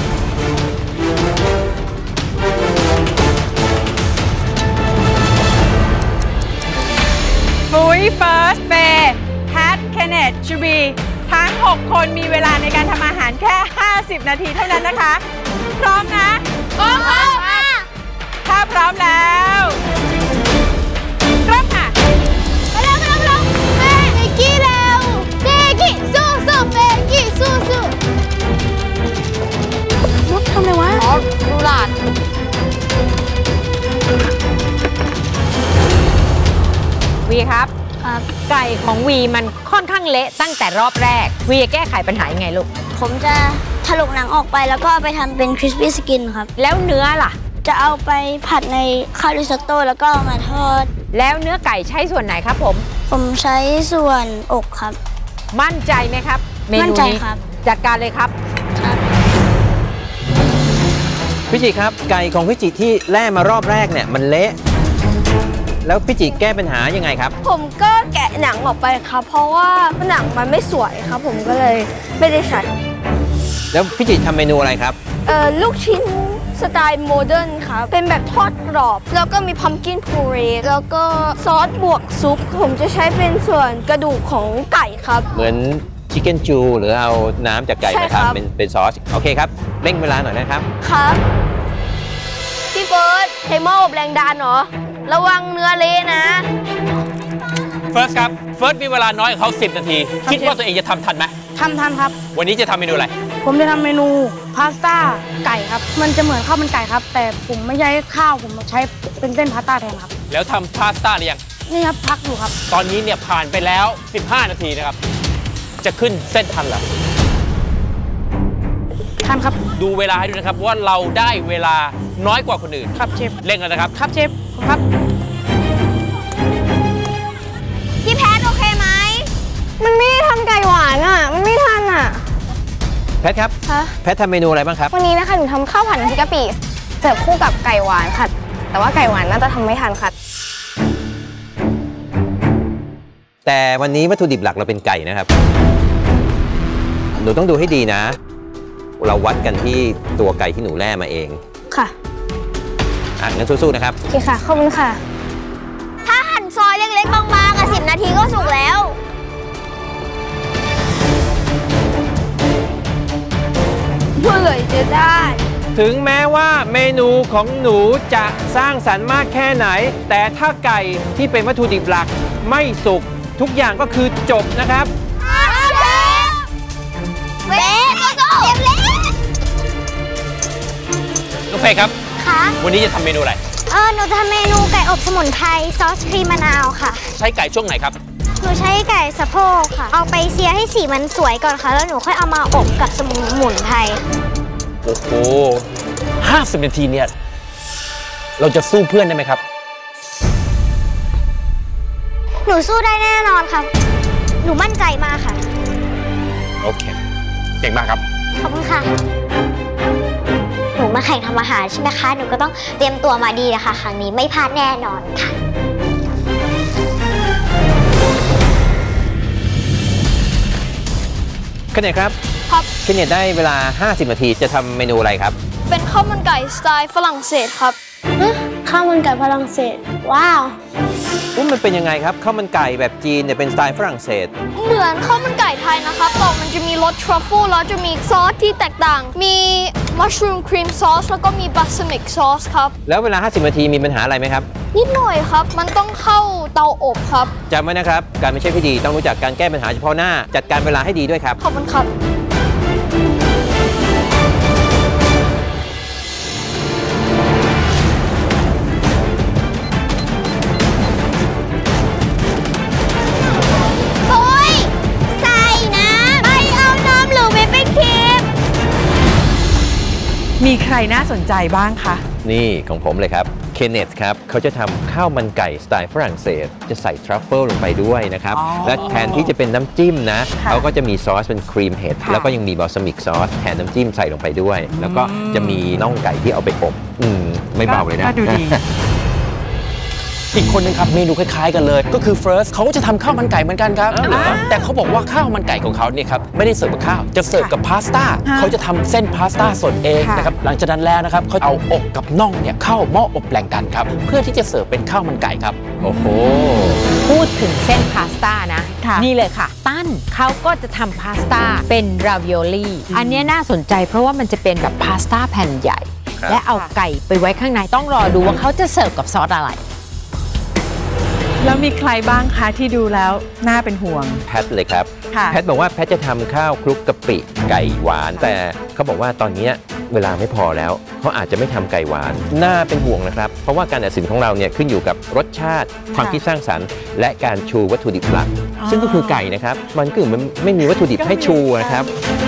ฟุยเฟิร์สเฟย์แพทเคนเนตชูบีทั้ง6คนมีเวลาในการทำอาหารแค่50 นาทีเท่านั้นนะคะพร้อมนะพร้อมค่ะถ้าพร้อมแล้วเริ่มค่ะไปเร็วเฟย์กี้เร็วเฟกี้สู้เฟกี้สู้มุดทำอะไรวะดูหลานวีครับไก่ของวีมันค่อนข้างเละตั้งแต่รอบแรกวีจะแก้ไขปัญหายังไงลูกผมจะถลกหนังออกไปแล้วก็เอาไปทำเป็นคริสปี้สกินครับแล้วเนื้อล่ะจะเอาไปผัดในคาริซอตโต้แล้วก็เอามาทอดแล้วเนื้อไก่ใช้ส่วนไหนครับผมใช้ส่วนอกครับมั่นใจไหมครับเมนูนี้จัดการเลยครับพี่จิครับไก่ของพี่จิที่แล่มารอบแรกเนี่ยมันเละแล้วพี่จิแก้ปัญหายังไงครับผมก็แกะหนังออกไปครับเพราะว่าหนังมันไม่สวยครับผมก็เลยไม่ได้ใช้แล้วพี่จิทำเมนูอะไรครับลูกชิ้นสไตล์โมเดิร์นครับเป็นแบบทอดกรอบแล้วก็มีพัมกินพูเรแล้วก็ซอสบวกซุปผมจะใช้เป็นส่วนกระดูกของไก่ครับเหมือนชิคเก้นจูหรือเอาน้ำจากไก่มาทำเป็นซอสโอเคครับเร่งเวลาหน่อยนะครับครับพี่เฟิร์สใช้หม้ออบแรงดันเหรอระวังเนื้อเละนะเฟิร์สครับเฟิร์สมีเวลาน้อยเขา10 นาทีคิดว่าตัวเองจะทำทันไหมทันครับวันนี้จะทำเมนูอะไรผมจะทำเมนูพาสต้าไก่ครับมันจะเหมือนข้าวมันไก่ครับแต่ผมไม่ใช้ข้าวผมใช้เป็นเส้นพาสต้าแทนครับแล้วทำพาสต้าหรือยังนี่ครับพักอยู่ครับตอนนี้เนี่ยผ่านไปแล้ว15 นาทีนะครับจะขึ้นเส้นทันหรือทันครับดูเวลาให้ด้วยนะครับว่าเราได้เวลาน้อยกว่าคนอื่นครับเชฟเร่งกันนะครับครับเชฟครับพี่แพทโอเคไหมมันไม่ทำไก่หวานอ่ะมันไม่ทันอ่ะแพทครับแพททำเมนูอะไรบ้างครับวันนี้นะคะหนูทำข้าวผัดน้ำพริกกะปิเสิร์ฟคู่กับไก่หวานค่ะแต่ว่าไก่หวานน่าจะทำไม่ทันค่ะแต่วันนี้วัตถุดิบหลักเราเป็นไก่นะครับหนูต้องดูให้ดีนะเราวัดกันที่ตัวไก่ที่หนูแล่มาเองค่ะงั้นสู้ๆนะครับโอเคค่ะขอบคุณค่ะถ้าหั่นซอยเล็กๆบางๆ10 นาทีก็สุกแล้วเมื่อไหร่จะได้ถึงแม้ว่าเมนูของหนูจะสร้างสรรค์มากแค่ไหนแต่ถ้าไก่ที่เป็นวัตถุดิบหลักไม่สุกทุกอย่างก็คือจบนะครับเบ๊ะน้องเฟย์ครับวันนี้จะทำเมนูอะไรหนูจะทำเมนูไก่อบสมุนไพรซอสครีมมะนาวค่ะใช้ไก่ช่วงไหนครับหนูใช้ไก่สะโพกค่ะเอาไปเสียให้สีมันสวยก่อนค่ะแล้วหนูค่อยเอามาอบกับสมุนไพรโอ้โห50 นาทีเนี่ยเราจะสู้เพื่อนได้ไหมครับหนูสู้ได้แน่นอนครับหนูมั่นใจมากค่ะโอเคเก่งมากครับขอบคุณค่ะหนูมาแข่งทำอาหารใช่ไหมคะหนูก็ต้องเตรียมตัวมาดีนะคะครั้งนี้ไม่พลาดแน่นอนค่ะเคนเนตครับเคนเนตได้เวลา50 นาทีจะทำเมนูอะไรครับเป็นข้าวมันไก่สไตล์ฝรั่งเศสครับข้าวมันไก่ฝรั่งเศสว้าวมันเป็นยังไงครับข้าวมันไก่แบบจีนเนี่ยเป็นสไตล์ฝรั่งเศสเหมือนข้าวมันไก่ไทยนะครับแต่มันจะมีรสทรัฟเฟิลแล้วจะมีซอสที่แตกต่างมีมัชรูมครีมซอสแล้วก็มีบัสมิกซอสครับแล้วเวลา50 นาทีมีปัญหาอะไรไหมครับนิดหน่อยครับมันต้องเข้าเตาอบครับจำไว้นะครับการเป็นเชฟที่ดีต้องรู้จักการแก้ปัญหาเฉพาะหน้าจัดการเวลาให้ดีด้วยครับขอบคุณครับมีใครน่าสนใจบ้างคะนี่ของผมเลยครับเคนเนตครับเขาจะทำข้าวมันไก่สไตล์ฝรั่งเศสจะใส่ทรัฟเฟิลลงไปด้วยนะครับและแทนที่จะเป็นน้ำจิ้มนะเขาก็จะมีซอสเป็นครีมเห็ดแล้วก็ยังมีบอสมิกซอสแทนน้ำจิ้มใส่ลงไปด้วยแล้วก็จะมีน่องไก่ที่เอาไปอบไม่เบาเลยนะดูดีอีกคนนึงครับเมนูคล้ายๆกันเลยก็คือ First เขาจะทำข้าวมันไก่เหมือนกันครับแต่เขาบอกว่าข้าวมันไก่ของเขาเนี่ยครับไม่ได้เสิร์ฟกับข้าวจะเสิร์ฟกับพาสต้าเขาจะทำเส้นพาสต้าสดเองนะครับหลังจากนั้นแล้วนะครับเขาเอาอกกับน่องเนี่ยเข้าหม้ออบแรงดันครับเพื่อที่จะเสิร์ฟเป็นข้าวมันไก่ครับโอ้โหพูดถึงเส้นพาสต้านะนี่เลยค่ะตั้นเขาก็จะทำพาสต้าเป็นราวิโอลี่อันนี้น่าสนใจเพราะว่ามันจะเป็นแบบพาสต้าแผ่นใหญ่และเอาไก่ไปไว้ข้างในต้องรอดูว่าเขาจะเสิร์ฟกับซอสอะไรแล้วมีใครบ้างคะที่ดูแล้วน่าเป็นห่วงแพทเลยครับแพทบอกว่าแพทจะทำข้าวคลุกกะปิไก่หวานแต่เขาบอกว่าตอนนี้เวลาไม่พอแล้วเขาอาจจะไม่ทำไก่หวานน่าเป็นห่วงนะครับเพราะว่าการตัดสินของเราเนี่ยขึ้นอยู่กับรสชาติความคิดสร้างสรรค์และการชูวัตถุดิบหลักซึ่งก็คือไก่นะครับมันก็ไม่มีวัตถุดิบให้ชูนะครับ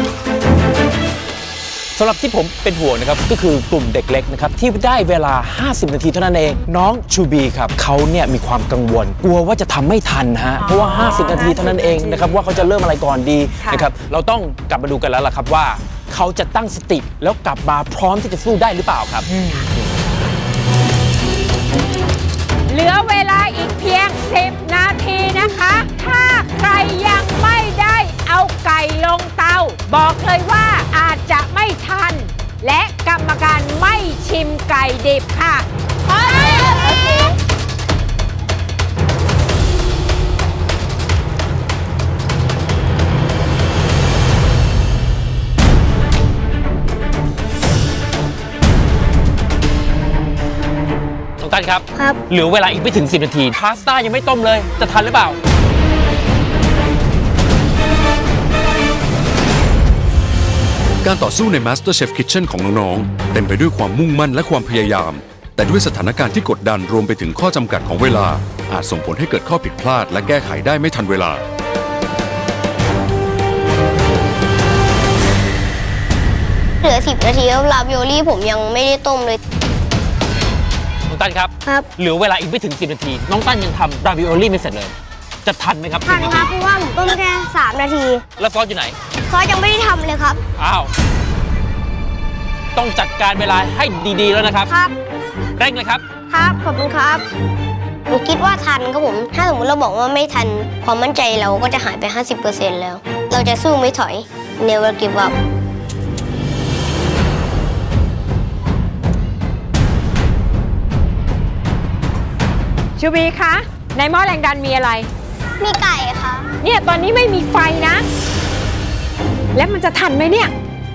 สำหรับที่ผมเป็นห่วงนะครับก็คือกลุ่มเด็กเล็กนะครับที่ได้เวลา50 นาทีเท่านั้นเองน้องชูบีครับเขาเนี่ยมีความกังวลกลัวว่าจะทำไม่ทันฮะเพราะว่า50 นาทีเท่านั้นเองนะครับว่าเขาจะเริ่มอะไรก่อนดีนะครับเราต้องกลับมาดูกันแล้วล่ะครับว่าเขาจะตั้งสติแล้วกลับมาพร้อมที่จะสู้ได้หรือเปล่าครับเหลือเวลาอีกเพียง10 นาทีนะคะถ้าใครยังไม่ได้เอาไก่ลงเตาบอกเลยว่าอาจจะไม่ทันและกรรมการไม่ชิมไก่ดิบค่ะตั้นครับเหลือเวลาอีกไม่ถึง10 นาทีพาสต้ายังไม่ต้มเลยจะทันหรือเปล่าการต่อสู้ใน MasterChef Kitchen ของน้องๆเต็มไปด้วยความมุ่งมั่นและความพยายามแต่ด้วยสถานการณ์ที่กดดันรวมไปถึงข้อจำกัดของเวลาอาจส่งผลให้เกิดข้อผิดพลาดและแก้ไขได้ไม่ทันเวลาเหลือ10 นาทีแล้วราวิโอลี่ผมยังไม่ได้ต้มเลยน้องตั้นครับเหลือเวลาอีกไม่ถึง10 นาทีน้องตั้นยังทำราวิโอลี่ไม่เสร็จเลยจะทันไหมครับทันครับเพราะว่าผมต้มแค่3 นาทีแล้วซอสอยู่ไหนซอสยังไม่ได้ทำเลยครับอ้าวต้องจัดการเวลาให้ดีๆแล้วนะครับครับเร่งเลยครับครับขอบคุณครับหนูคิดว่าทันครับผมถ้าสมมติเราบอกว่าไม่ทันความมั่นใจเราก็จะหายไป 50% แล้วเราจะสู้ไม่ถอย Never give up ชูบีคะในหม้อแรงดันมีอะไรมีไก่ค่ะเนี่ยตอนนี้ไม่มีไฟนะแล้วมันจะทันไหมเนี่ย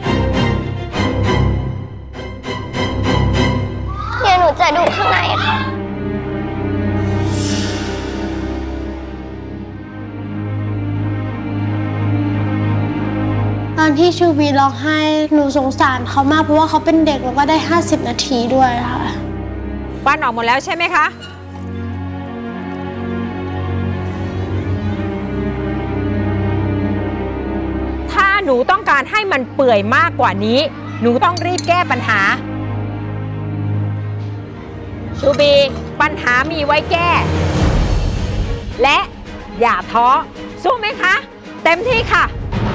เดี๋ยวหนูจะดูข้างในค่ะตอนที่ชูบีร้องไห้หนูสงสารเขามากเพราะว่าเขาเป็นเด็กแล้วก็ได้50 นาทีด้วยค่ะปั้นออกหมดแล้วใช่ไหมคะถ้าหนูต้องการให้มันเปื่อยมากกว่านี้หนูต้องรีบแก้ปัญหาชูบีปัญหามีไว้แก้ และอย่าท้อสู้ไหมคะเต็มที่ค่ะ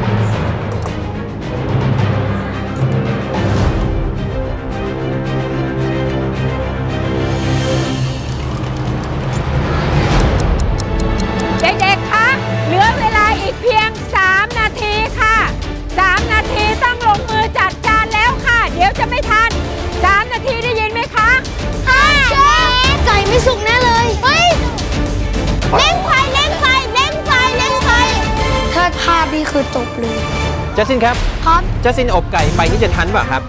เด็กๆคะเหลือเวลาอีกเพียง3 นาทีค่ะ3 นาทีต้องลงมือจัดจานแล้วค่ะเดี๋ยวจะไม่ทัน3 นาทีได้ยินไหมคะไก่ไม่สุกแน่เลยเฮ้ยเร่งไฟเร่งไฟเร่งไฟเร่งไฟถ้าพลาดนี่คือจบเลยจัสตินครับจัสตินอบไก่ไปนี่จะทันเปล่าครับ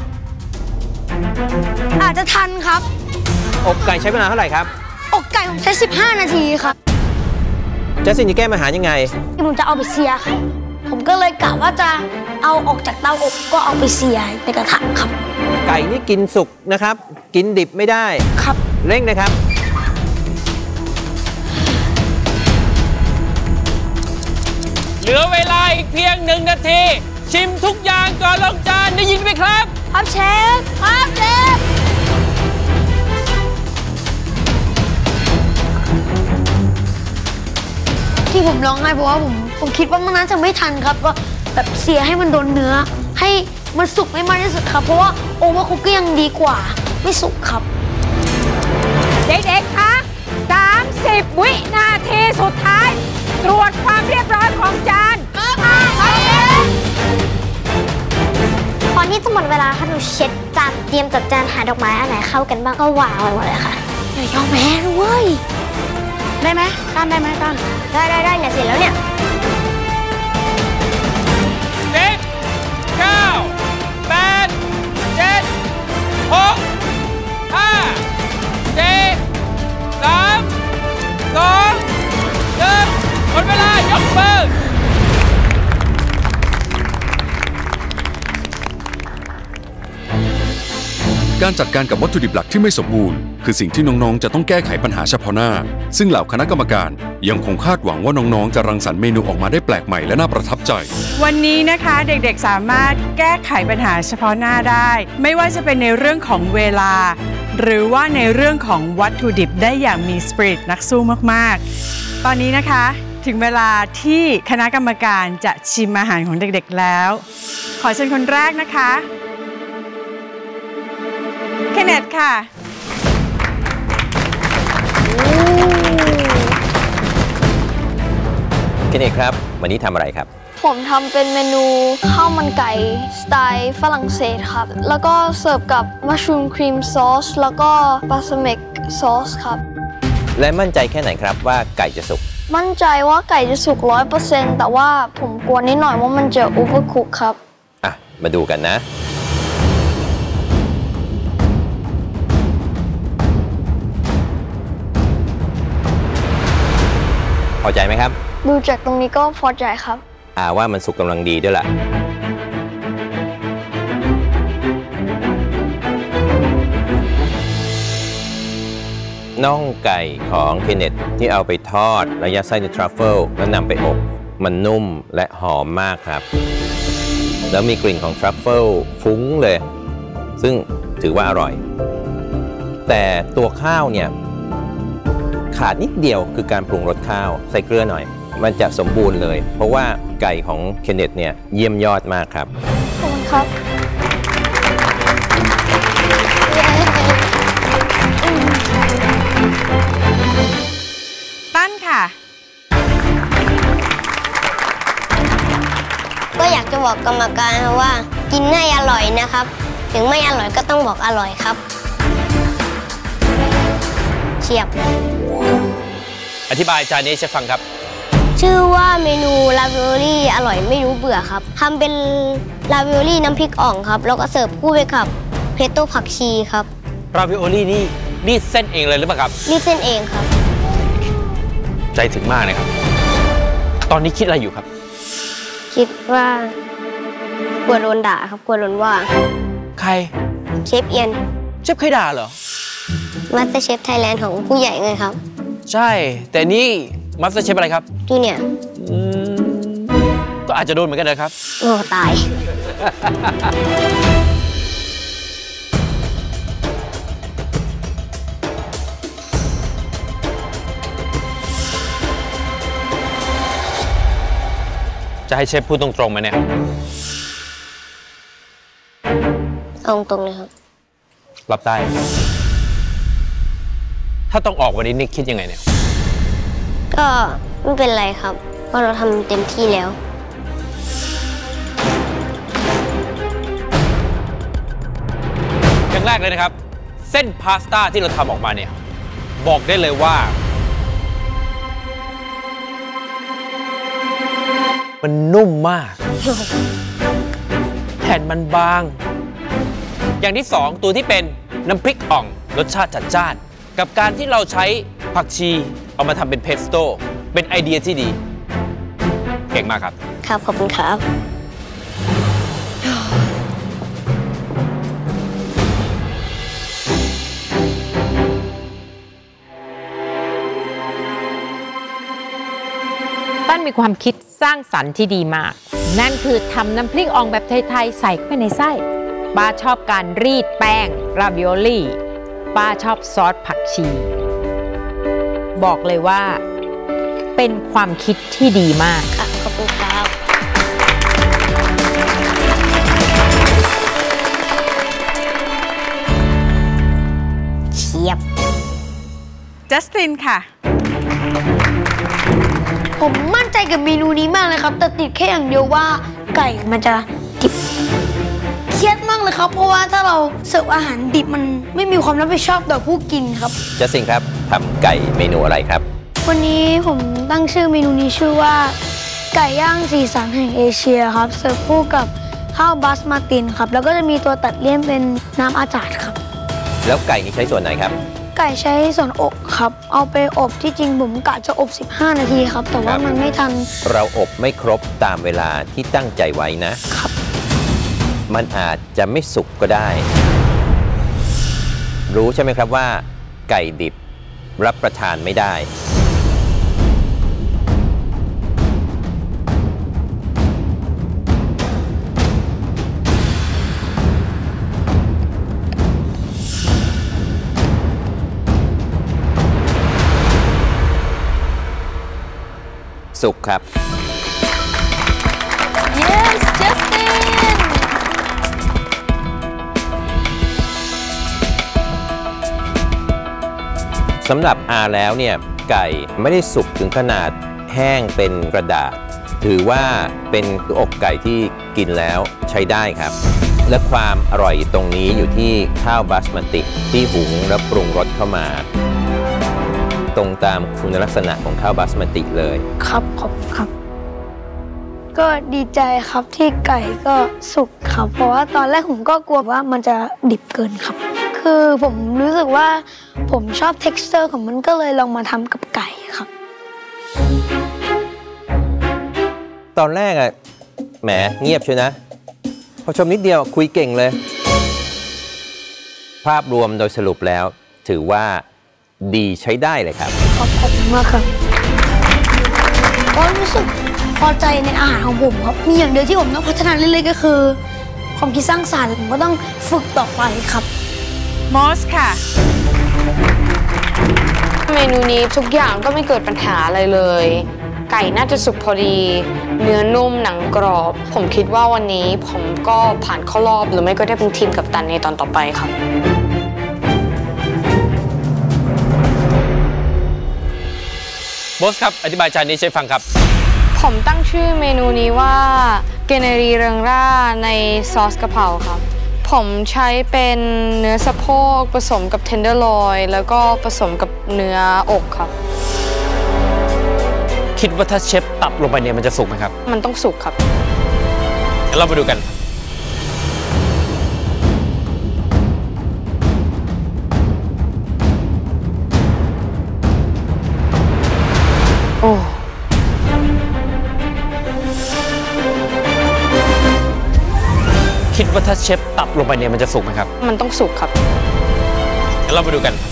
อาจจะทันครับอบไก่ใช้เวลาเท่าไหร่ครับอบไก่ผมใช้15 นาทีครับจัสตินจะแก้ปัญหายังไงที่ผมจะเอาไปเสียครับผมก็เลยกะว่าจะเอาออกจากเตาอบก็เอาไปเสียในกระทะครับไก่นี่กินสุกนะครับกินดิบไม่ได้ครับเร่งนะครับเหลือเวลาอีกเพียง1 นาทีชิมทุกอย่างก่อนลงจานได้ยินไหมครับครับเชฟครับเชฟที่ผมร้องไห้เพราะว่าผมคิดว่ามันน่าจะไม่ทันครับว่าแบบเสียให้มันโดนเนื้อให้มันสุกให้มากที่สุดครับเพราะว่าโอเวอร์คุกก็ยังดีกว่าไม่สุกครับเด็กๆคะ30 วินาทีสุดท้ายตรวจความเรียบร้อยของจานตอนนี้จะหมดเวลาค่ะหนูเช็ดจานเตรียมจัดจานหาดอกไม้อันไหนเข้ากันบ้างก็วางไว้หมดเลยค่ะอย่ายอมแพ้นะเว้ยได้ไหมตั้นได้ไหมตั้นได้เนี่ยเสร็จแล้วเนี่ย 10 9 8 7 6 5 4 3 2 1หมดเวลายกมือการจัดการกับวัตถุดิบหลักที่ไม่สมบูรณ์คือสิ่งที่น้องๆจะต้องแก้ไขปัญหาเฉพาะหน้าซึ่งเหล่าคณะกรรมการยังคงคาดหวังว่าน้องๆจะรังสรรค์เมนูออกมาได้แปลกใหม่และน่าประทับใจวันนี้นะคะเด็กๆสามารถแก้ไขปัญหาเฉพาะหน้าได้ไม่ว่าจะเป็นในเรื่องของเวลาหรือว่าในเรื่องของวัตถุดิบได้อย่างมีสปิริตนักสู้มากๆตอนนี้นะคะถึงเวลาที่คณะกรรมการจะชิมอาหารของเด็กๆแล้วขอเชิญคนแรกนะคะเคนเนตค่ะเคนเนตครับวันนี้ทำอะไรครับผมทำเป็นเมนูข้าวมันไก่สไตล์ฝรั่งเศสครับแล้วก็เสิร์ฟกับมัชรูมครีมซอสแล้วก็บาสเมกซอสครับและมั่นใจแค่ไหนครับว่าไก่จะสุกมั่นใจว่าไก่จะสุก 100% แต่ว่าผมกลัวนิดหน่อยว่ามันจะโอเวอร์คุกครับมาดูกันนะพอใจไหมครับดูจากตรงนี้ก็พอใจครับว่ามันสุกกำลังดีด้วยล่ะน่องไก่ของเคนเนตที่เอาไปทอดและยัดไส้ในทรัฟเฟิลแล้วนำไปอบมันนุ่มและหอมมากครับแล้วมีกลิ่นของทรัฟเฟิลฟุ้งเลยซึ่งถือว่าอร่อยแต่ตัวข้าวเนี่ยขาดนิดเดียวคือการปรุงรสข้าวใส่เกลือหน่อยมันจะสมบูรณ์เลยเพราะว่าไก่ของเคนเนตเนี่ยเยี่ยมยอดมากครับขอบคุณครับตั้นค่ะก็อยากจะบอกกรรมการว่ากินให้อร่อยนะครับถึงไม่อร่อยก็ต้องบอกอร่อยครับเฉียบอธิบายจานนี้เชฟฟังครับชื่อว่าเมนูลาวิโอลี่อร่อยไม่รู้เบื่อครับทำเป็นลาวิโอลี่น้ำพริกอ่องครับแล้วก็เสิร์ฟคู่ไปกับเพสโต้ผักชีครับลาวิโอลี่นี่รีดเส้นเองเลยหรือเปล่าครับรีดเส้นเองครับใจถึงมากเลยครับตอนนี้คิดอะไรอยู่ครับคิดว่ากลัวโดนด่าครับกลัวโดนว่าใครเชฟเอียนเชฟเคยด่าเหรอมาสเตอร์เชฟไทยแลนด์ของผู้ใหญ่ไงครับใช่แต่นี่มาสเตอร์เชฟอะไรครับจูเนียร์ก็อาจจะโดนเหมือนกันนะครับโอ้ตายจะให้เชฟพูดตรงๆไหมเนี่ยเอาตรงเลยครับรับได้ถ้าต้องออกวันนี้นิกคิดยังไงเนี่ยก็ไม่เป็นไรครับเพราะเราทำเต็มที่แล้วอย่างแรกเลยนะครับเส้นพาสต้าที่เราทำออกมาเนี่ยบอกได้เลยว่ามันนุ่มมาก แผ่นมันบางอย่างที่2ตัวที่เป็นน้ำพริกอ่องรสชาติจัดจ้านกับการที่เราใช้ผักชีเอามาทำเป็นเพสโต้เป็นไอเดียที่ดีเก่งมากครับครับขอบคุณครับป้านมีความคิดสร้างสรรค์ที่ดีมากนั่นคือทำน้ำพริกอ่องแบบไทยๆใส่เข้าไปในไส้ป้าชอบการรีดแป้งราวิโอลี่ป้าชอบซอสผักชีบอกเลยว่าเป็นความคิดที่ดีมากค่ะขอบคุณครับเชียบจัสตินค่ะผมมั่นใจกับเมนูนี้มากเลยครับแต่ติดแค่อย่างเดียวว่าไก่มันจะดิบเครียดมากเลยครับเพราะว่าถ้าเราเสิร์ฟอาหารดิบมันไม่มีความรับผิดชอบต่อผู้กินครับจัสตินครับทำไก่เมนูอะไรครับวันนี้ผมตั้งชื่อเมนูนี้ชื่อว่าไก่ย่างสีสันแห่งเอเชียครับเสิร์ฟคู่กับข้าวบาสมาตินครับแล้วก็จะมีตัวตัดเลี่ยนเป็นน้ำอาจาดครับแล้วไก่นี่ใช้ส่วนไหนครับไก่ใช้ส่วนอกครับเอาไปอบที่จริงผมกะจะอบ15 นาทีครับแต่ว่ามันไม่ทันเราอบไม่ครบตามเวลาที่ตั้งใจไว้นะครับมันอาจจะไม่สุกก็ได้รู้ใช่ไหมครับว่าไก่ดิบรับประทานไม่ได้สุกครับ Yes Justin สำหรับอาแล้วเนี่ยไก่ไม่ได้สุกถึงขนาดแห้งเป็นกระดาษถือว่าเป็นอกไก่ที่กินแล้วใช้ได้ครับและความอร่อยตรงนี้อยู่ที่ข้าวบาสมาติที่หุงและปรุงรสเข้ามาตรงตามคุณลักษณะของข้าวบาสมาติเลยครับขอบคุณครับก็ดีใจครับที่ไก่ก็สุกครับเพราะว่าตอนแรกผมก็กลัวว่ามันจะดิบเกินครับคือผมรู้สึกว่าผมชอบ texture ของมันก็เลยลองมาทำกับไก่ครับตอนแรกอะแหมเงียบใช่นะพอชมนิดเดียวคุยเก่งเลยภาพรวมโดยสรุปแล้วถือว่าดีใช้ได้เลยครับขอบคุณมากครับก็รู้สึกพอใจในอาหารของผมครับมีอย่างเดียวที่ผมต้องพัฒนาเรื่อยๆก็คือความคิดสร้างสรรค์ผมก็ต้องฝึกต่อไปครับมอสค่ะเมนูนี้ทุกอย่างก็ไม่เกิดปัญหาอะไรเลยไก่น่าจะสุกพอดีเนื้อนุ่มหนังกรอบผมคิดว่าวันนี้ผมก็ผ่านเข้ารอบหรือไม่ก็ได้เป็นทีมกัปตันในตอนต่อไปครับบอสครับอธิบายจานนี้ใช้ฟังครับผมตั้งชื่อเมนูนี้ว่าเกเนรีเริงร่าในซอสกะเพราครับผมใช้เป็นเนื้อสะโพกผสมกับเทนเดอร์ลอยแล้วก็ผสมกับเนื้ออกครับคิดว่าถ้าเชฟตับลงไปเนี่ยมันจะสุกไหมครับมันต้องสุกครับงั้นเรามาดูกันโอ้คิดว่าถ้าเชฟตับลงไปเนี่ยมันจะสุกไหมครับมันต้องสุกครับงั้นเรามาดูกัน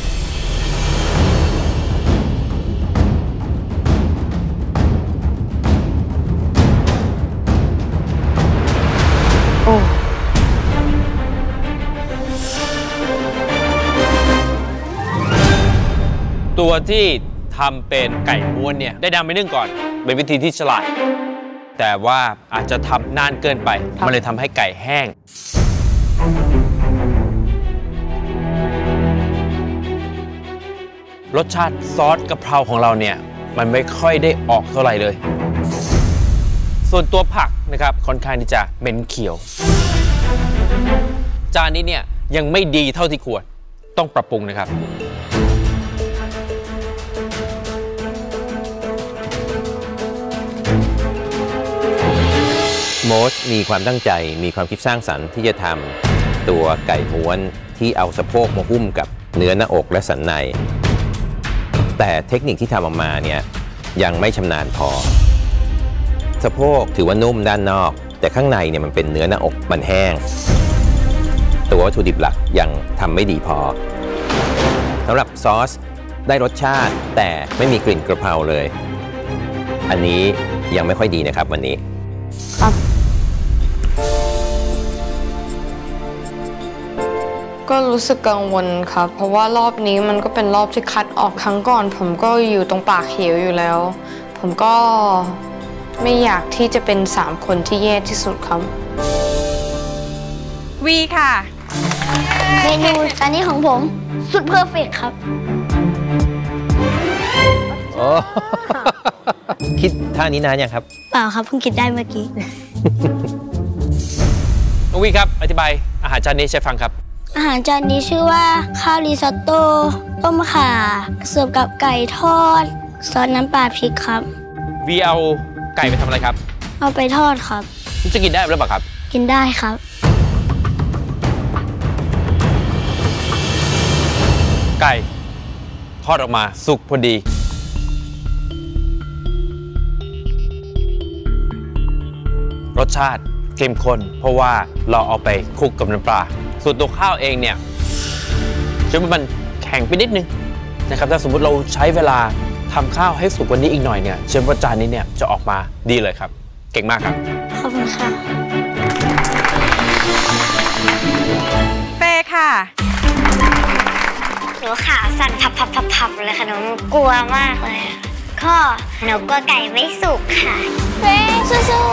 โอ้ตัวที่ทำเป็นไก่ม้วนเนี่ยได้นำไปนึ่งก่อนเป็นวิธีที่ฉลาดแต่ว่าอาจจะทำนานเกินไปมันเลยทำให้ไก่แห้งรสชาติซอสกะเพราของเราเนี่ยมันไม่ค่อยได้ออกเท่าไหร่เลยส่วนตัวผักนะครับค่อนข้างที่จะเหม็นเขียวจานนี้เนี่ยยังไม่ดีเท่าที่ควรต้องปรับปรุงนะครับโมสมีความตั้งใจมีความคิดสร้างสรรค์ที่จะทำตัวไก่ม้วนที่เอาสะโพกมาหุ้มกับเนื้อหน้าอกและสันในแต่เทคนิคที่ทำออกมาเนี่ยยังไม่ชำนาญพอสะโพกถือว่านุ่มด้านนอกแต่ข้างในเนี่ยมันเป็นเนื้อหน้าอกมันแห้งตัววัตถุดิบหลักยังทำไม่ดีพอสำหรับซอสได้รสชาติแต่ไม่มีกลิ่นกระเพราเลยอันนี้ยังไม่ค่อยดีนะครับวันนี้ครับก็รู้สึกกังวลครับเพราะว่ารอบนี้มันก็เป็นรอบที่คัดออกครั้งก่อนผมก็อยู่ตรงปากเหวอยู่แล้วผมก็ไม่อยากที่จะเป็น3คนที่แย่ที่สุดครับวีค่ะเมนูอันนี้ของผมสุดเพอร์เฟกต์ครับโอ้คิดท่านี้นานยังครับเปล่าครับเพิ่งคิดได้เมื่อกี้น้องวีครับอธิบายอาหารจานนี้ใช้ฟังครับอาหารจานนี้ชื่อว่าข้าวริซอตโต้ต้มข่าเสิร์ฟกับไก่ทอดซอสน้ำปลาพริกครับวีเอาไก่ไปทำอะไรครับเอาไปทอดครับจะกินได้หรือเปล่าครับกินได้ครับไก่ทอดออกมาสุกพอดีรสชาติเข้มข้นเพราะว่าเราเอาไปคลุกกับน้ำปลาส่วนตัวข้าวเองเนี่ยเชื่อว่ามันแข็งไปนิดนึงนะครับถ้าสมมุติเราใช้เวลาทำข้าวให้สุกกว่านี้อีกหน่อยเนี่ยเชื่อว่าจานนี้เนี่ยจะออกมาดีเลยครับเก่งมากครับขอบคุณค่ะเฟย์ค่ะหนูขาสั่นพับเลยค่ะหนูกลัวมากเลยข้อหนูกลัวไก่ไม่สุกค่ะเฟย์สู้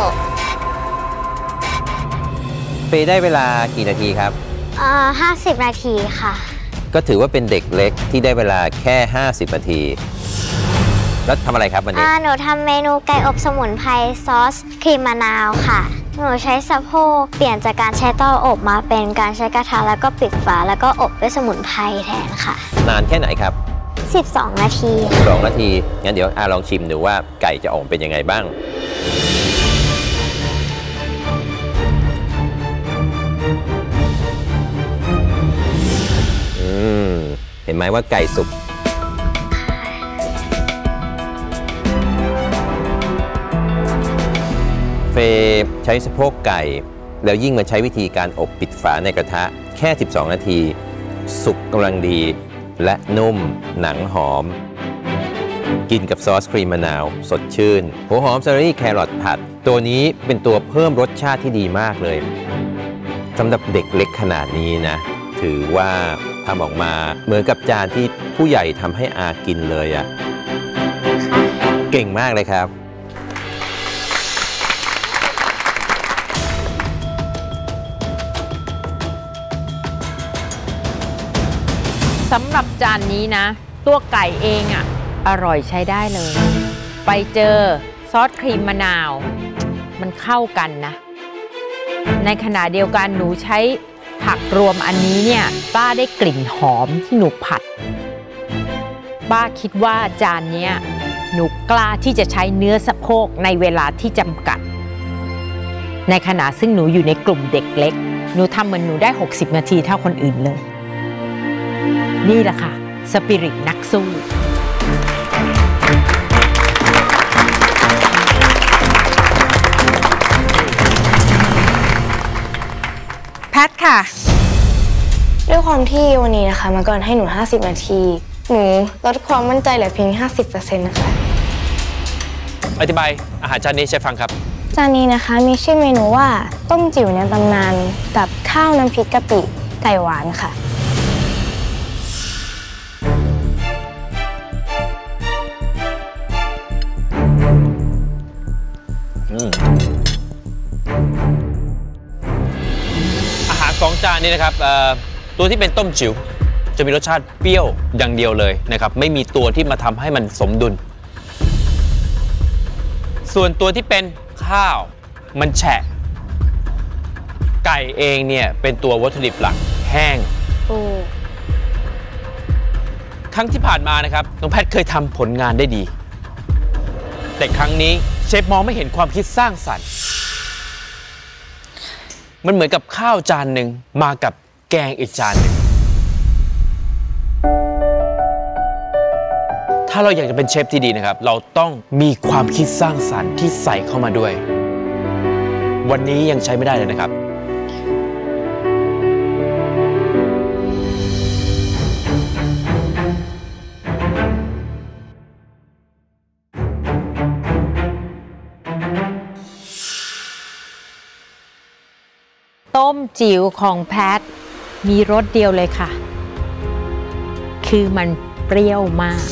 เฟย์ได้เวลากี่นาทีครับ 50 นาทีค่ะก็ถือว่าเป็นเด็กเล็กที่ได้เวลาแค่50 นาทีแล้วทำอะไรครับวันนี้หนูทำเมนูไก่อบสมุนไพรซอสครีมมะนาวค่ะหนูใช้สะโพกเปลี่ยนจากการใช้เตาอบมาเป็นการใช้กระทะแล้วก็ปิดฝาแล้วก็อบด้วยสมุนไพรแทนค่ะนานแค่ไหนครับ 12 นาที 12 นาทีงั้นเดี๋ยวลองชิมดูว่าไก่จะออกเป็นยังไงบ้างเห็นไหมว่าไก่สุกเฟย์ใช้สะโพกไก่แล้วยิ่งมาใช้วิธีการอบปิดฝาในกระทะแค่12 นาทีสุกกำลังดีและนุ่มหนังหอมกินกับซอสครีมมะนาวสดชื่นหัวหอมเซอรี่แครอทผัดตัวนี้เป็นตัวเพิ่มรสชาติที่ดีมากเลยสำหรับเด็กเล็กขนาดนี้นะถือว่าทำออกมาเหมือนกับจานที่ผู้ใหญ่ทำให้อากินเลยอ่ะเก่งมากเลยครับสำหรับจานนี้นะตัวไก่เองอ่ะอร่อยใช้ได้เลยไปเจอซอสครีมมะนาวมันเข้ากันนะในขณะเดียวกันหนูใช้ผักรวมอันนี้เนี่ยป้าได้กลิ่นหอมที่หนูผัดป้าคิดว่าจานนี้หนูกล้าที่จะใช้เนื้อสะโพกในเวลาที่จำกัดในขณะซึ่งหนูอยู่ในกลุ่มเด็กเล็กหนูทำเหมือนหนูได้60 นาทีเท่าคนอื่นเลยนี่แหละค่ะสปิริตนักสู้แพทค่ะด้วยความที่วันนี้นะคะมาก่อนให้หนู50 นาทีหนูลดความมั่นใจเหลือเพียง 50% นะคะอธิบายอาหารจานนี้ใช้ฟังครับจานนี้นะคะมีชื่อเมนูว่าต้มจิ๋วในตำนานกับข้าวน้ำพริกกะปิไก่หวานค่ะ 2 จานนี้นะครับตัวที่เป็นต้มจิ๋วจะมีรสชาติเปรี้ยวอย่างเดียวเลยนะครับไม่มีตัวที่มาทำให้มันสมดุลส่วนตัวที่เป็นข้าวมันแฉะไก่เองเนี่ยเป็นตัววัตถุดิบหลักแห้งครั้งที่ผ่านมานะครับน้องแพทเคยทำผลงานได้ดีแต่ครั้งนี้เชฟมองไม่เห็นความคิดสร้างสรรค์มันเหมือนกับข้าวจานหนึ่งมากับแกงอีกจานหนึ่งถ้าเราอยากจะเป็นเชฟที่ดีนะครับเราต้องมีความคิดสร้างสรรค์ที่ใส่เข้ามาด้วยวันนี้ยังใช้ไม่ได้เลยนะครับต้มจิ๋วของแพทมีรสเดียวเลยค่ะคือมันเปรี้ยวมาก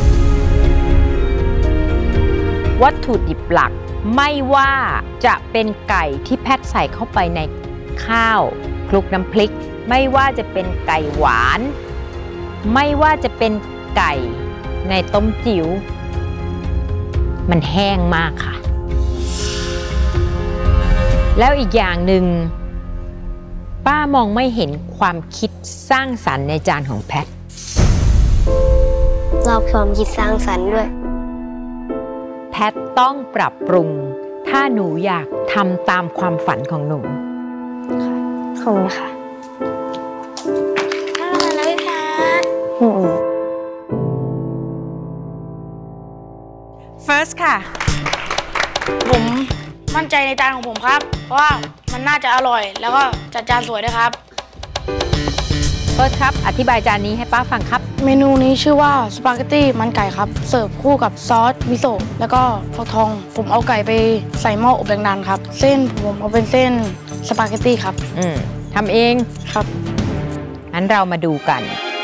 วัตถุดิบหลักไม่ว่าจะเป็นไก่ที่แพทใส่เข้าไปในข้าวคลุกน้ำพริกไม่ว่าจะเป็นไก่หวานไม่ว่าจะเป็นไก่ในต้มจิ๋วมันแห้งมากค่ะแล้วอีกอย่างหนึ่งป้ามองไม่เห็นความคิดสร้างสรรค์ในจานของแพทเราความคิดสร้างสรรค์ด้วยแพทต้องปรับปรุงถ้าหนูอยากทำตามความฝันของหนูขอบคุณค่ะถ้าเราแล้วค่ะ First ค่ะผมมั่นใจในจานของผมครับเพราะว่ามันน่าจะอร่อยแล้วก็จัดจานสวยด้วยครับเฟิร์สครับอธิบายจานนี้ให้ป้าฟังครับเมนูนี้ชื่อว่าสปาเกตตี้มันไก่ครับเสิร์ฟคู่กับซอสมิโซะแล้วก็ฟักทองผมเอาไก่ไปใส่หม้ออบแรงดันครับเส้นผมเอาเป็นเส้นสปาเกตตี้ครับทำเองครับงั้นเรามาดูกัน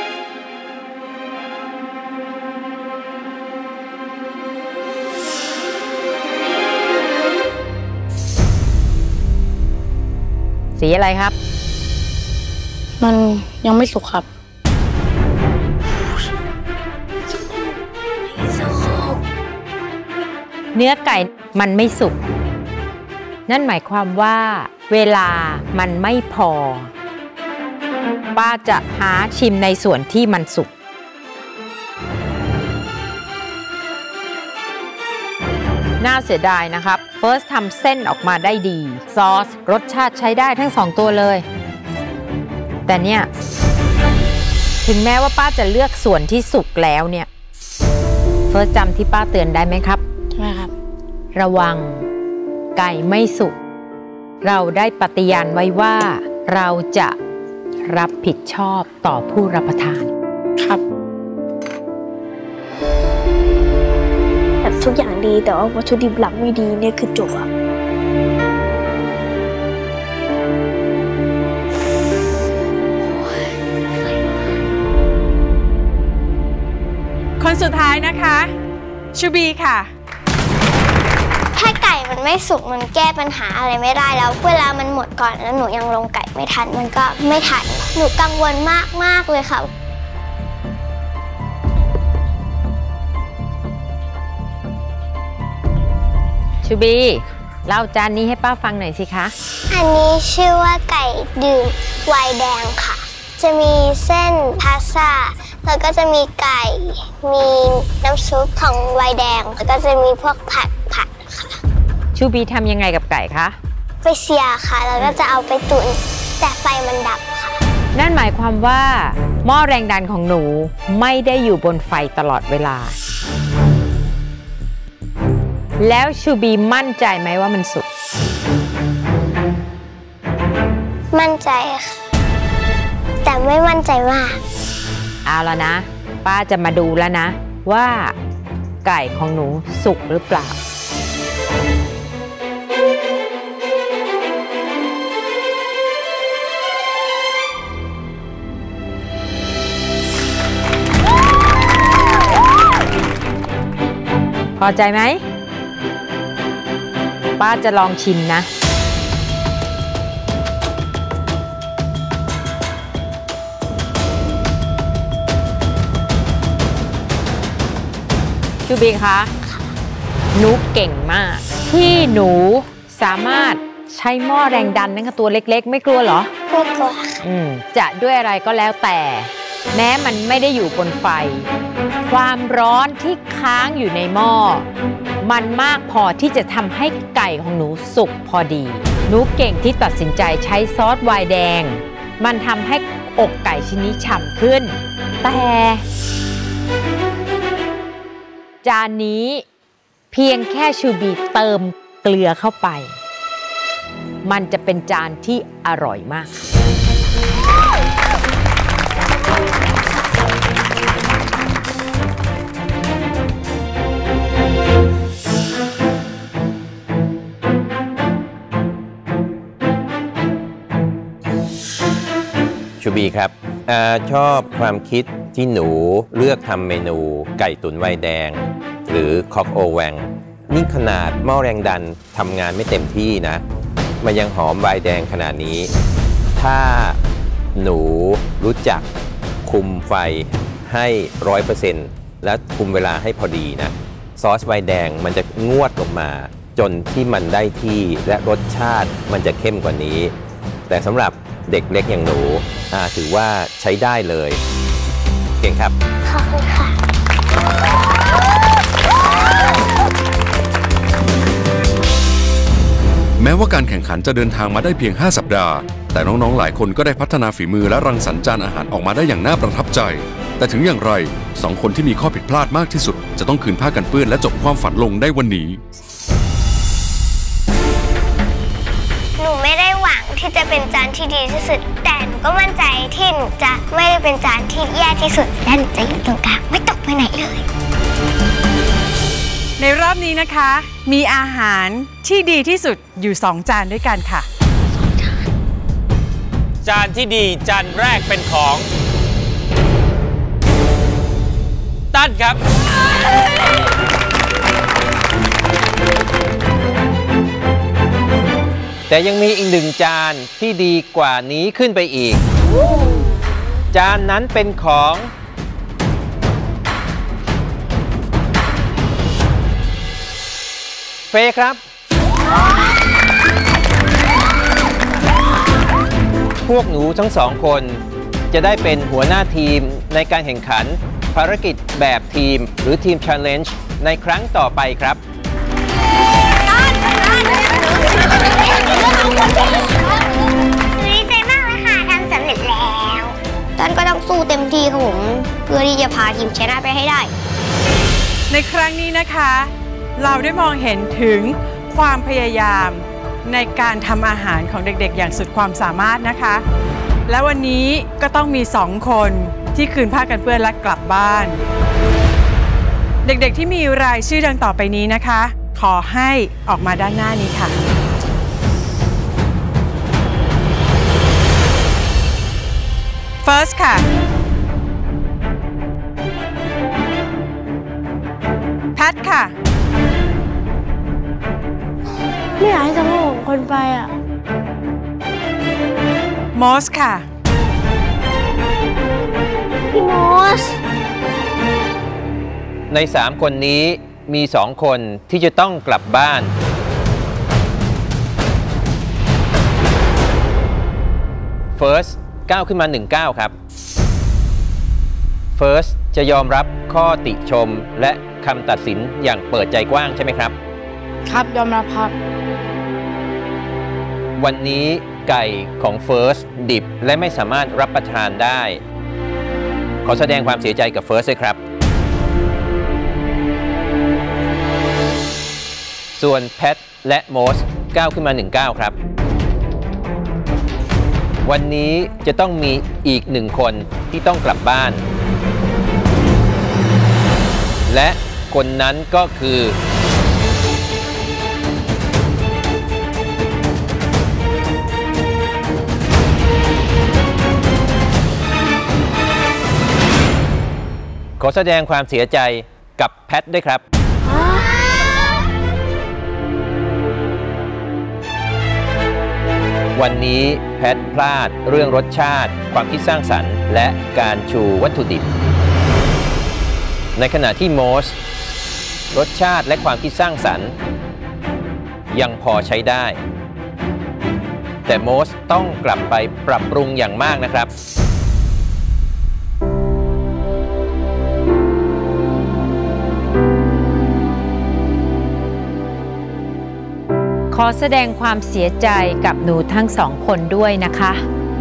สีอะไรครับมันยังไม่สุกครับเนื้อไก่มันไม่สุกนั่นหมายความว่าเวลามันไม่พอป้าจะหาชิมในส่วนที่มันสุกน่าเสียดายนะครับเฟิร์สทำเส้นออกมาได้ดีซอสรสชาติใช้ได้ทั้ง2ตัวเลยแต่เนี่ยถึงแม้ว่าป้าจะเลือกส่วนที่สุกแล้วเนี่ยเฟิร์สจำที่ป้าเตือนได้ไหมครับใช่ครับระวังไก่ไม่สุกเราได้ปฏิญาณไว้ว่าเราจะรับผิดชอบต่อผู้รับประทานครับแบบทุกอย่างดีแต่ว่าวัตถุดิบหลักไม่ดีเนี่ยคือจบอะคนสุดท้ายนะคะชูบีค่ะถ้าไก่มันไม่สุกมันแก้ปัญหาอะไรไม่ได้แล้วเวลามันหมดก่อนแล้วหนูยังลงไก่ไม่ทันมันก็ไม่ทันหนูกังวลมากเลยค่ะชูบีเล่าจานนี้ให้ป้าฟังหน่อยสิคะอันนี้ชื่อว่าไก่ดื่มไวน์แดงค่ะจะมีเส้นพาสต้าแล้วก็จะมีไก่มีน้ำซุปของไวน์แดงแล้วก็จะมีพวกผัดค่ะชูบีทำยังไงกับไก่คะไปเสียค่ะแล้วก็จะเอาไปตุ๋นแต่ไฟมันดับค่ะนั่นหมายความว่าหม้อแรงดันของหนูไม่ได้อยู่บนไฟตลอดเวลาแล้วชูบีมั่นใจไหมว่ามันสุกมั่นใจค่ะแต่ไม่มั่นใจมากเอาแล้วนะป้าจะมาดูแล้วนะว่าไก่ของหนูสุกหรือเปล่าพอใจไหมป้าจะลองชิมนะจูบีคะหนูเก่งมากที่หนูสามารถใช้หม้อแรงดันนั่นก็ตัวเล็กๆไม่กลัวเหรอไม่กลัวจะด้วยอะไรก็แล้วแต่แม้มันไม่ได้อยู่บนไฟความร้อนที่ค้างอยู่ในหม้อมันมากพอที่จะทำให้ไก่ของหนูสุกพอดีหนูเก่งที่ตัดสินใจใช้ซอสไวน์แดงมันทำให้อกไก่ชิ้นนี้ฉ่ำขึ้นแต่จานนี้เพียงแค่ชูบีเติมเกลือเข้าไปมันจะเป็นจานที่อร่อยมากชูบีครับชอบความคิดที่หนูเลือกทำเมนูไก่ตุ๋นไวน์แดงหรือคอกโอแวงนี่ขนาดหม้อแรงดันทำงานไม่เต็มที่นะมันยังหอมไวน์แดงขนาดนี้ถ้าหนูรู้จักคุมไฟให้ 100% และคุมเวลาให้พอดีนะซอสไวน์แดงมันจะงวดลงมาจนที่มันได้ที่และรสชาติมันจะเข้มกว่านี้แต่สำหรับเด็กเล็กอย่างหนูถือว่าใช้ได้เลยเก่งครับขอบคุณค่ะแม้ว่าการแข่งขันจะเดินทางมาได้เพียง5 สัปดาห์แต่น้องๆหลายคนก็ได้พัฒนาฝีมือและรังสรรค์จานอาหารออกมาได้อย่างน่าประทับใจแต่ถึงอย่างไร2 คนที่มีข้อผิดพลาดมากที่สุดจะต้องคืนผ้ากันเปื้อนและจบความฝันลงได้วันนี้หนูไม่ได้หวังที่จะเป็นจานที่ดีที่สุดแต่หนูก็มั่นใจที่หนูจะไม่ได้เป็นจานที่แย่ที่สุดและหนูจะอยู่ตรงกลางไม่ตกไปไหนเลยในรอบนี้นะคะมีอาหารที่ดีที่สุดอยู่2 จานด้วยกันค่ะจานที่ดีจานแรกเป็นของตั้นครับแต่ยังมีอีก1 จานที่ดีกว่านี้ขึ้นไปอีกจานนั้นเป็นของเฟย์ครับพวกหนูทั้ง2 คนจะได้เป็นหัวหน้าทีมในการแข่งขันภารกิจแบบทีมหรือทีม Challenge ในครั้งต่อไปครับดีใจมากเลยค่ะทำสำเร็จแล้วท่านก็ต้องสู้เต็มที่ครับผมเพื่อที่จะพาทีมชนะไปให้ได้ในครั้งนี้นะคะเราได้มองเห็นถึงความพยายามในการทำอาหารของเด็กๆอย่างสุดความสามารถนะคะและวันนี้ก็ต้องมี2 คนที่คืนผ้ากันเปื้อนและกลับบ้านเด็กๆที่มีรายชื่อดังต่อไปนี้นะคะขอให้ออกมาด้านหน้านี้ค่ะFirst ค่ะแพทค่ะไม่อยากให้สมองคนไปอ่ะมอสค่ะพี่มอสใน3 คนนี้มี2 คนที่จะต้องกลับบ้านเฟิร์สก้าวขึ้นมา1 ก้าวครับเฟิร์สจะยอมรับข้อติชมและคำตัดสินอย่างเปิดใจกว้างใช่ไหมครับครับยอมรับครับวันนี้ไก่ของเฟิร์สดิบและไม่สามารถรับประทานได้ขอแสดงความเสียใจกับเฟิร์สด้วยครับส่วนแพทและโมสก้าวขึ้นมา1 ก้าวครับวันนี้จะต้องมีอีก1 คนที่ต้องกลับบ้านและคนนั้นก็คือขอแสดงความเสียใจกับแพทด้วยครับวันนี้แพทพลาดเรื่องรสชาติความคิดสร้างสรรค์และการชูวัตถุดิบในขณะที่โมสรสชาติและความคิดสร้างสรรค์ยังพอใช้ได้แต่โมสต้องกลับไปปรับปรุงอย่างมากนะครับขอแสดงความเสียใจกับหนูทั้งสองคนด้วยนะคะ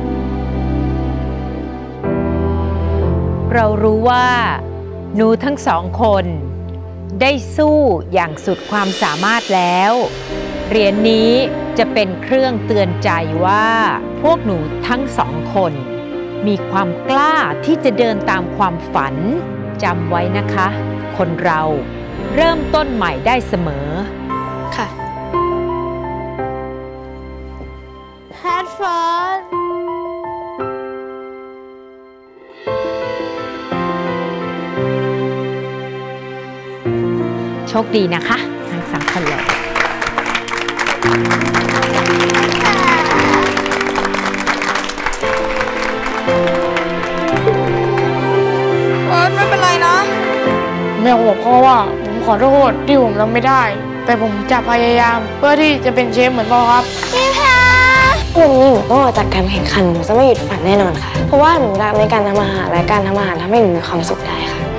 เรารู้ว่าหนูทั้งสองคนได้สู้อย่างสุดความสามารถแล้วเหรียญนี้จะเป็นเครื่องเตือนใจว่าพวกหนูทั้งสองคนมีความกล้าที่จะเดินตามความฝันจำไว้นะคะคนเราเริ่มต้นใหม่ได้เสมอค่ะแฮดเฟิร์สโชคดีนะคะทั้งสามคนเลยไม่เป็นไรนะแม่บอกพ่อว่าผมขอโทษที่ผมทำไม่ได้แต่ผมจะพยายามเพื่อที่จะเป็นเชฟเหมือนพ่อครับพี่แพรวันนี้หนูก็ออกจากการแข่งขันหนูจะไม่หยุดฝันแน่นอนค่ะเพราะว่าหนูรักในการทำอาหารและการทำอาหารทำให้หนูมีความสุขได้ค่ะ